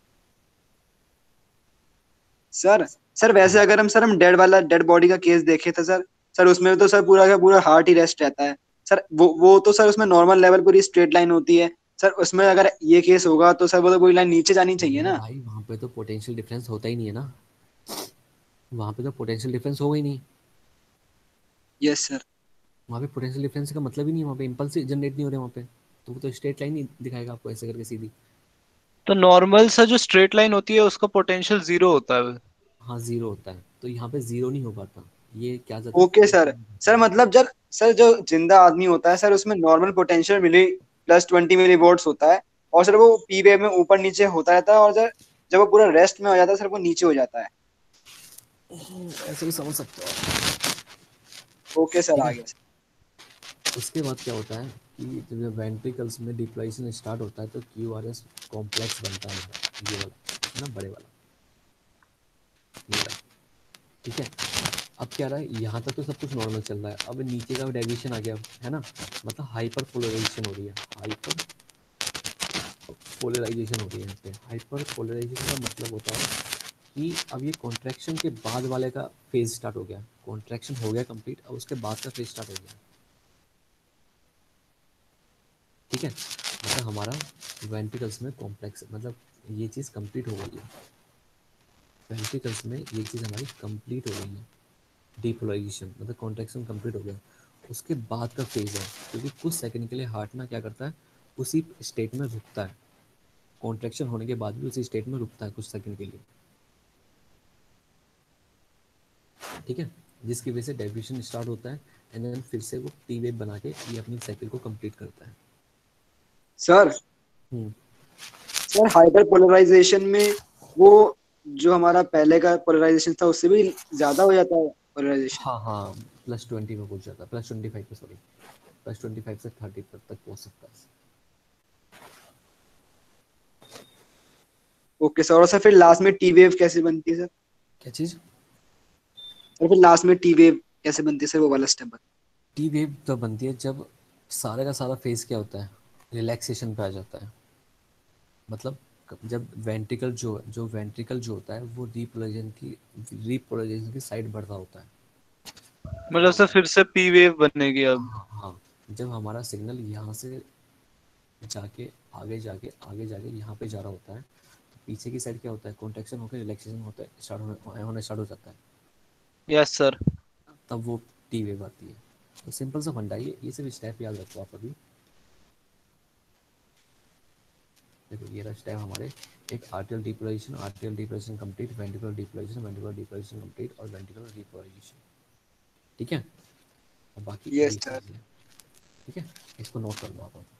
सर सर वैसे हाँ अगर हम सर हम डेड वाला डेड बॉडी का केस देखे तो सर, सर उसमें तो सर पूरा का पूरा हार्ट ही रेस्ट रहता है। सर वो वो तो सर उसमें नॉर्मल लेवल पूरी स्ट्रेट लाइन होती है। सर उसमें अगर ये केस होगा तो सर वो तो पूरी लाइन नीचे जानी चाहिए नहीं ना। भाई, वहाँ पे तो पोटेंशियल डिफरेंस होता ही नहीं है ना, वहाँ पे तो पोटेंशियल डिफरेंस होगा ही नहीं। Yes sir. वहाँ पे पोटेंशियल डिफरेंस का मतलब ही नहीं है, वहाँ पे इम्पल्स जनरेट नहीं हो रहे वहाँ पे, तो वो तो स्ट्रेट लाइन ही दिखाएगा आपको ऐसे करके सीधी। तो नॉर्मल सा जो स्ट्रेट लाइन होती है उसका पोटेंशियल जीरो होता है। हाँ जीरो होता है, तो यहाँ पे जीरो नहीं हो पाता, ये क्या जाता है ओके पॉजिटिव सर। में जाता सर है। मतलब जब सर जो जिंदा आदमी होता है सर उसमें normal potential milli plus twenty millivolts होता है, और सर वो पी वेव में ऊपर नीचे होता रहता है, और सर जब वो पूरा रेस्ट में हो जाता है सर वो नीचे हो जाता है। हम्म, ऐसे भी समझ सकते हो। ओके सर, ठीक आ है, गया सर। उसके बाद क्या होता है कि जब वेंट्रिकल्स में डिप्लाइजेशन स्टार्ट होता है तो क्यू आर एस कॉम्प्लेक्स बनता है, ये वाला है ना, बड़े वाला, ये वाला। ठीक है, अब क्या रहा है, यहाँ तक तो सब कुछ नॉर्मल चल रहा है, अब नीचे का डेविएशन आ गया है ना, मतलब हाइपर पोलराइजेशन हो रही है, हाइपर पोलराइजेशन हो रही है यहाँ पे। हाइपर पोलराइजेशन का मतलब होता है कि अब ये कॉन्ट्रैक्शन के बाद वाले का फेज स्टार्ट हो गया, कॉन्ट्रैक्शन हो गया कंप्लीट, अब उसके बाद का फेज स्टार्ट हो गया। ठीक है, मतलब हमारा वेंट्रिकल्स में कॉम्प्लेक्स, मतलब ये चीज़ कंप्लीट हो गई है, वेंट्रिकल्स में ये चीज़ हमारी कंप्लीट हो गई है, डीपोलराइजेशन मतलब कॉन्ट्रैक्शन कंप्लीट हो गया। उसके बाद का फेज है, क्योंकि कुछ सेकंड के लिए हार्ट ना क्या करता है, उसी स्टेट में रुकता है, कॉन्ट्रैक्शन होने के बाद भी उसी स्टेट में रुकता है कुछ सेकंड के लिए। ठीक है, जिसकी वजह से डेविएशन स्टार्ट होता है, एंड देन फिर से वो टी वेव बना के ये अपनी साइकिल को कंप्लीट करता है। Sir hmm, sir hyperpolarization में वो जो हमारा पहले का पोलराइजेशन था उससे भी ज्यादा हो जाता है पोलराइजेशन। हाँ हाँ, प्लस ट्वेंटी में पहुंच जाता है, प्लस ट्वेंटी फाइव पे, सॉरी, प्लस ट्वेंटी फाइव से थर्टी तक तक पहुंच सकता है। ओके सर, और सर फिर लास्ट में टी वेव कैसे बनती है सर? क्या चीज़? और फिर लास्ट में टी वेव कैसे बनती है सर, वो वाला स्टेप बता। टी वेव तब बनती है जब सारे का सारा फेज क्या होता है, रिलैक्सेशन पे आ जाता है, मतलब जब वेंट्रिकल जो जो वेंट्रिकल जो होता है वो रीपोलराइजेशन की रीपोलराइजेशन की साइड बढ़ रहा होता है। मतलब सर फिर से पी वेव बनेगी अब। हाँ हाँ, जब हमारा सिग्नल यहाँ से जाके आगे जाके आगे जाके यहाँ पे जा रहा होता है, तो पीछे की साइड क्या होता है, कॉन्ट्रैक्शन होकर रिलैक्सेशन होता है, स्टार्ट होने होने स्टार्ट हो जाता है, यस सर। तब वो टी वेव आती है। तो सिंपल सा फंडा है ये, ये सब स्टेप याद रखो आप अभी। देखो ये रहा स्टेप हमारे, एक atrial depolarization, atrial depolarization complete, ventricular depolarization, ventricular depolarization complete, और वेंट्रिकुलर रिपोलराइजेशन। ठीक है, और बाकी यस यही सर। चीज़ है। ठीक है, इसको नोट कर लो आप।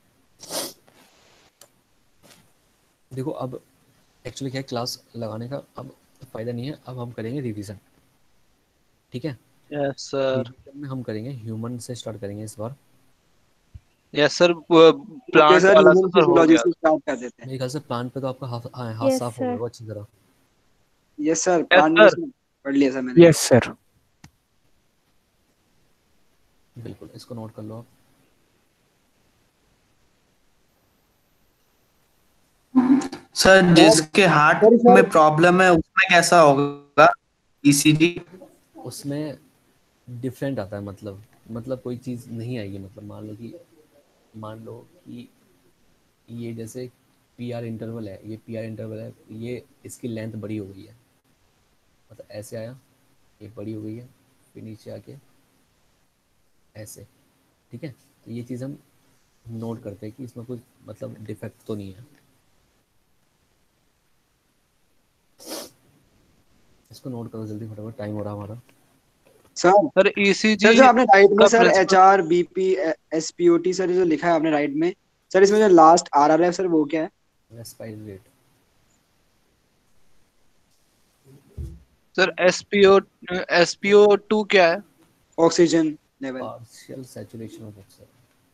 देखो अब एक्चुअली क्या है, क्लास लगाने का अब फ़ायदा नहीं है, अब हम करेंगे रिवीजन। ठीक है, यस सर। रिवीजन में हम करेंगे ह्यूमन से स्टार्ट करेंगे इस बार। Yes sir, okay plant sir, वाला तो ह्यूमन सर हो फिजियोलॉजी गया। से स्टार्ट कर देते हैं। मेरे ख्याल से प्लान पे तो आपका हाथ हाँ, हाथ यस साफ हो गया सर। होगा अच्छी तरह। यस सर, यस प्लान में सर। से पढ़ लिया सर मैंने। Yes, sir. बिल्कुल, इसको नोट कर लो आप। सर सर जिसके हार्ट सॉरी में सर। प्रॉब्लम है उसमें कैसा होगा ईसीजी? उसमें डिफरेंट आता है, मतलब मतलब कोई चीज़ नहीं आएगी, मतलब मान लो कि मान लो कि ये जैसे पी आर इंटरवल है, ये पी आर इंटरवल है, ये इसकी लेंथ बड़ी हो गई है, मतलब ऐसे आया, ये बड़ी हो गई है, फिर नीचे आके ऐसे। ठीक है, तो ये चीज़ हम नोट करते हैं कि इसमें कुछ मतलब डिफेक्ट तो नहीं है। इसको नोट करो जल्दी फटाफट, टाइम हो रहा है हमारा। सर सर सर ईसीजी जो आपने राइट में का sir H principle. R B P S P O T sir ये जो लिखा है आपने राइट में, सर इसमें जो लास्ट आर आर है सर वो क्या है? Respiratory rate. Sir SPO, SPO two क्या है? Oxygen level. Partial saturation of oxygen.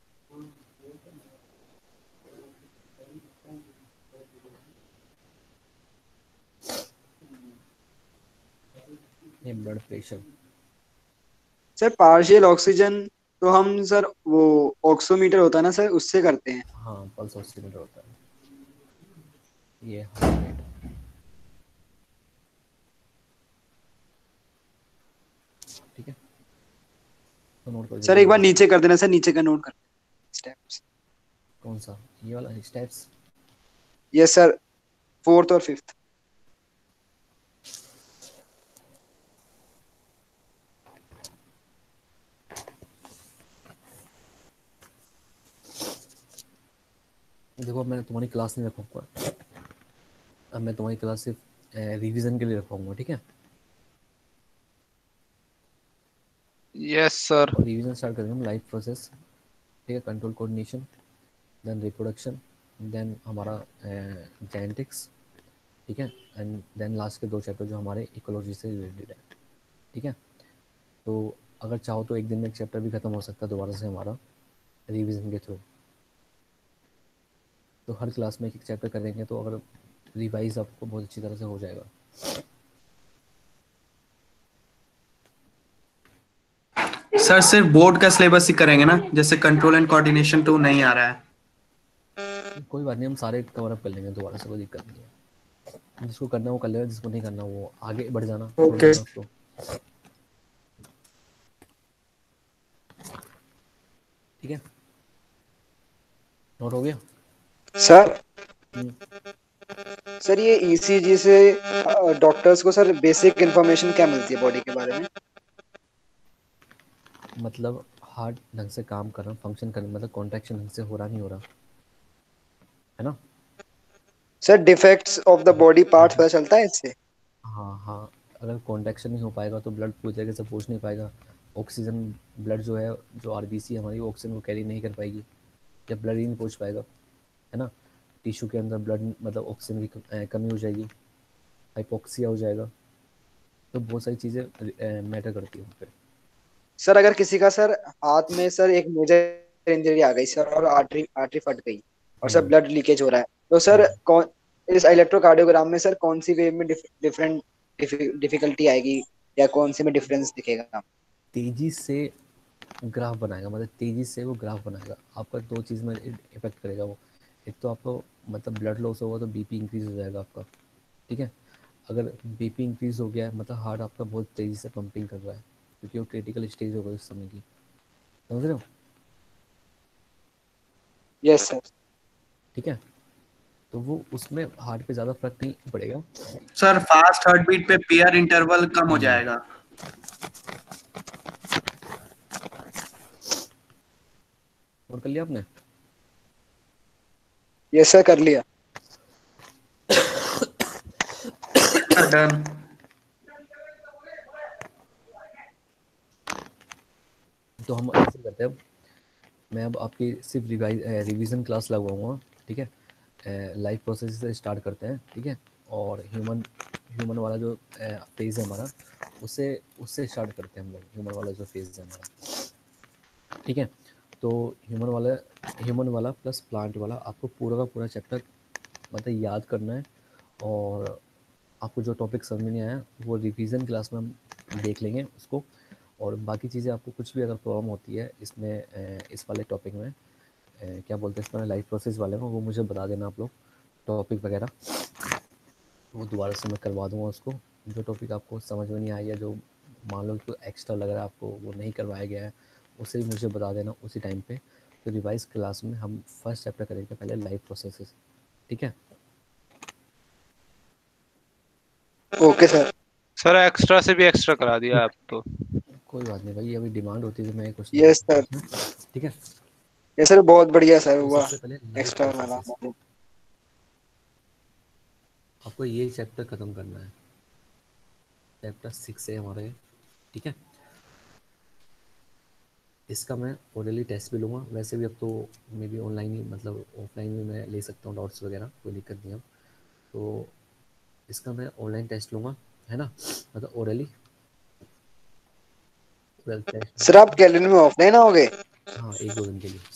ये blood pressure. Sir partial oxygen तो हम सर वो ऑक्सोमीटर होता है ना सर, उससे करते हैं। हाँ, पल्स ऑक्सीमीटर होता है। ये हार्ट रेट। ठीक है, तो नोट करो सर जल्दी एक बार फटाफट। नीचे कर देना सर, नीचे का नोट कर स्टेप्स। कौन सा, ये वाला स्टेप्स? यस सर, फोर्थ और फिफ्थ। देखो मैंने तुम्हारी क्लास नहीं रखा हुआ है, अब मैं तुम्हारी क्लास सिर्फ रिवीजन के लिए रखवाऊंगा, ठीक है? Yes sir. और रिवीजन स्टार्ट करेंगे हम लाइफ प्रोसेस, ठीक है, control coordination, then reproduction, then हमारा जेनेटिक्स, ठीक है, एंड देन लास्ट के दो चैप्टर जो हमारे इकोलॉजी से रिलेटेड है, ठीक है? तो अगर चाहो तो एक दिन में एक चैप्टर भी खत्म हो सकता है दोबारा से हमारा रिवीजन के थ्रू। तो हर क्लास में एक एक चैप्टर करेंगे तो अगर रिवाइज आपको बहुत अच्छी तरह से हो जाएगा। सर सिर्फ बोर्ड का सिलेबस ही करेंगे ना, जैसे कंट्रोल एंड कोऑर्डिनेशन तो नहीं आ रहा है। कोई बात नहीं, हम सारे कवर अप कर लेंगे दोबारा से, कोई दिक्कत नहीं है। जिसको करना है वो कर लेगा, जिसको नहीं करना वो आगे बढ़ जाना, छोड़ ओके देना उसको। ठीक है, नोट हो गया सर? हम्म, सर ये ईसीजी से डॉक्टर्स को सर बेसिक इंफॉर्मेशन क्या मिलती है बॉडी के बारे में? मतलब हार्ट ढंग से काम कर रहा, फंक्शन कर, मतलब कॉन्ट्रैक्शन ढंग से हो रहा नहीं हो रहा है ना? Sir defects of the body parts पता चलता है इससे? हाँ हाँ, अगर कॉन्ट्रैक्शन नहीं हो पाएगा तो ब्लड पूरी तरीके से पहुंच नहीं पाएगा, ऑक्सीजन ब्लड जो है, जो आरबीसी हमारी ऑक्सीजन को कैरी नहीं कर पाएगी, जब ब्लड ही नहीं पहुंच पाएगा, है ना? टिश्यू के अंदर ब्लड मतलब ऑक्सीजन की कम- अ, कमी हो जाएगी, हाइपोक्सिया हो जाएगा, तो बहुत सारी चीज़ें मैटर करती है वहाँ पे। सर अगर किसी का सर हाथ में सर एक मेजर इंजरी आ गई सर और आर्टरी आर्टरी फट गई और सर हम्म, ब्लड लीकेज हो रहा है, तो सर हम्म। कौन इस इलेक्ट्रोकार्डियोग्राम में सर कौन सी वे में डिफरेंट डिफिकल्टी आएगी या कौन सी में डिफरेंस दिखेगा? तेजी से ग्राफ बनाएगा, मतलब तेजी से वो ग्राफ बनाएगा, आपका दो चीज़ में इफेक्ट करेगा वो। एक तो आपको मतलब ब्लड लॉस होगा तो बीपी इंक्रीज हो जाएगा आपका, ठीक है? अगर बीपी इंक्रीज हो गया है मतलब हार्ट आपका बहुत तेज़ी से पंपिंग कर रहा है, क्योंकि वो क्रिटिकल स्टेज होगा उस समय की, समझ रहे हो? Yes sir. ठीक है, तो वो उसमें हार्ट पे ज़्यादा फर्क नहीं पड़ेगा। सर फास्ट हार्ट बीट पे पीआर इंटरवल कम हो जाएगा। और कर लिया आपने? यस सर कर लिया। डन। तो हम ऐसे करते हैं, मैं अब आपकी सिर्फ रिवाइज रिवीजन क्लास लगवाऊंगा, ठीक है? लाइफ प्रोसेस से स्टार्ट करते हैं, ठीक है? और ह्यूमन ह्यूमन वाला जो फेज़ है हमारा, उससे उससे स्टार्ट करते हैं हम लोग, ह्यूमन वाला जो फेज़ है हमारा, ठीक है? तो ह्यूमन वाला ह्यूमन वाला प्लस प्लांट वाला आपको पूरा का पूरा चैप्टर मतलब याद करना है, और आपको जो टॉपिक समझ में नहीं आया वो रिवीजन क्लास में हम देख लेंगे उसको। और बाकी चीज़ें आपको कुछ भी अगर प्रॉब्लम होती है इसमें अ, इस वाले टॉपिक में, अ, क्या बोलते हैं इसमें, लाइफ प्रोसेस वाले में, वो मुझे बता देना आप लोग टॉपिक वगैरह, वो दोबारा से मैं करवा दूंगा उसको। जो टॉपिक आपको समझ में नहीं आया, जो मान लो तो एक्स्ट्रा लग रहा है आपको, वो नहीं करवाया गया है, उसे भी मुझे बता देना उसी टाइम पे। तो रिवाइज क्लास में हम फर्स्ट चैप्टर करेंगे पहले लाइफ प्रोसेसेस, ठीक है? Okay sir. सर एक्स्ट्रा से भी एक्स्ट्रा करा दिया आप तो। कोई बात नहीं भाई, अभी डिमांड होती है तो मैं कुछ नहीं यस कर सर। सकता उसमें, ठीक है? ये सर बहुत बढ़िया सर तो हुआ सबसे पहले लाइफ एक्स्ट्रा वाला। प्रोसेसेस, आपको ये चैप्टर खत्म करना है, चैप्टर सिक्स है हमारे, ठीक है? इसका मैं ओरली टेस्ट भी लूँगा, वैसे भी अब तो मे बी ऑनलाइन ही, मतलब ऑफलाइन भी मैं ले सकता हूँ डाउट्स वगैरह, कोई दिक्कत नहीं है। तो इसका मैं ऑनलाइन टेस्ट लूँगा, है ना? मतलब ओरली ओरल टेस्ट सर आप कैलेंडर में ऑफलाइन आओगे? हाँ, एक दो दिन के लिए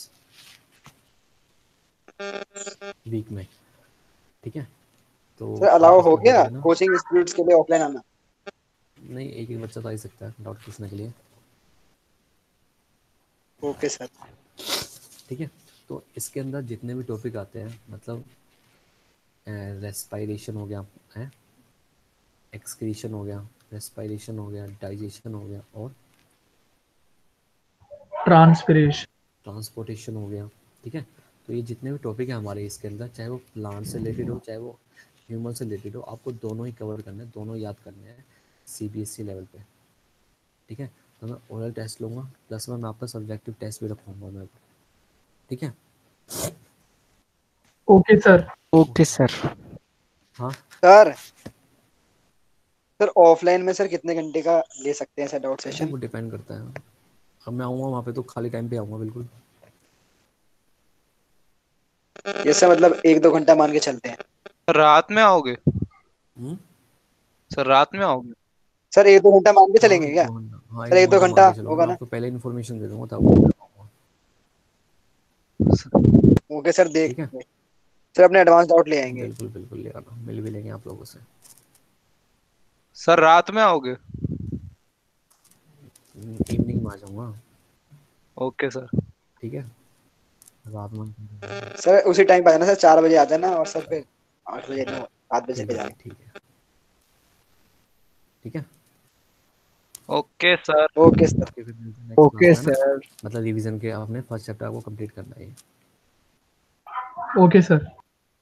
वीक में, ठीक है? तो सर आप अलाउ हो इसको देख गया लेना। कोचिंग इंस्टीट्यूट्स के लिए ऑफलाइन आना? नहीं, एक एक बच्चा तो आ ही सकता है डाउट पूछने के लिए, ओके सर। ठीक है? तो इसके अंदर जितने भी टॉपिक आते हैं, मतलब रेस्पायरेशन हो गया है, एक्सक्रीशन हो गया, रेस्पायरेशन हो गया, डाइजेशन हो गया, और ट्रांसपिरेशन। ट्रांसपोर्टेशन हो गया, ठीक है? तो ये जितने भी टॉपिक हैं हमारे इसके अंदर, चाहे वो प्लांट से रिलेटेड हो चाहे वो ह्यूमन से रिलेटेड हो, आपको दोनों ही कवर करने हैं, दोनों याद करने हैं C B S E level पे, ठीक है? तो मैं ओरल टेस्ट लूँगा, प्लस में मैं आपका सब्जेक्टिव टेस्ट भी रखूँगा मैं, ठीक है? Okay sir. Okay sir. हाँ सर सर ऑफलाइन में सर कितने घंटे का ले सकते हैं सर डाउट सेशन? वो डिपेंड करता है। अब मैं आऊँगा वहाँ पे तो खाली टाइम पे आऊँगा बिल्कुल। ये सर मतलब एक दो घंटा मान के चलते हैं। रात में आओगे? हम्म सर रात में आओगे? सर एक दो घंटा मान के हाँ चलेंगे एक क्या? दो घंटा, हाँ सर एक एक दो दो घंटा मान घंटा के चलो। होगा मैं ना? आपको पहले इन्फॉर्मेशन दे दूंगा तब मैं आऊँगा। ओके सर, देख ठीक है सर अपने एडवांस डाउट ले आएंगे। बिल्कुल बिल्कुल ले आना, मिल भी लेंगे आप लोगों से। सर रात में आओगे? इवनिंग में आ जाऊँगा। Okay sir. ठीक है रात में सर उसी टाइम पे आ जाना सर, चार बजे आ जाना और सर फिर आठ बजे नौ सात बजे ठीक के है जाना। ठीक है ठीक है okay sir. Okay sir. Okay फिर मिलते हैं नेक्स्ट क्लास ओके में, है ना? सर। मतलब रिवीजन के आपने फर्स्ट चैप्टर आपको कंप्लीट करना है ये। Okay sir.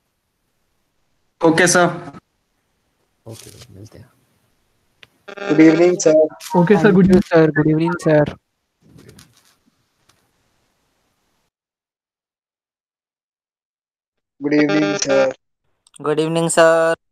Okay sir. Okay मिलते हैं। Good evening sir. Okay sir, thank good you sir, good evening sir. Good evening sir. Good evening sir.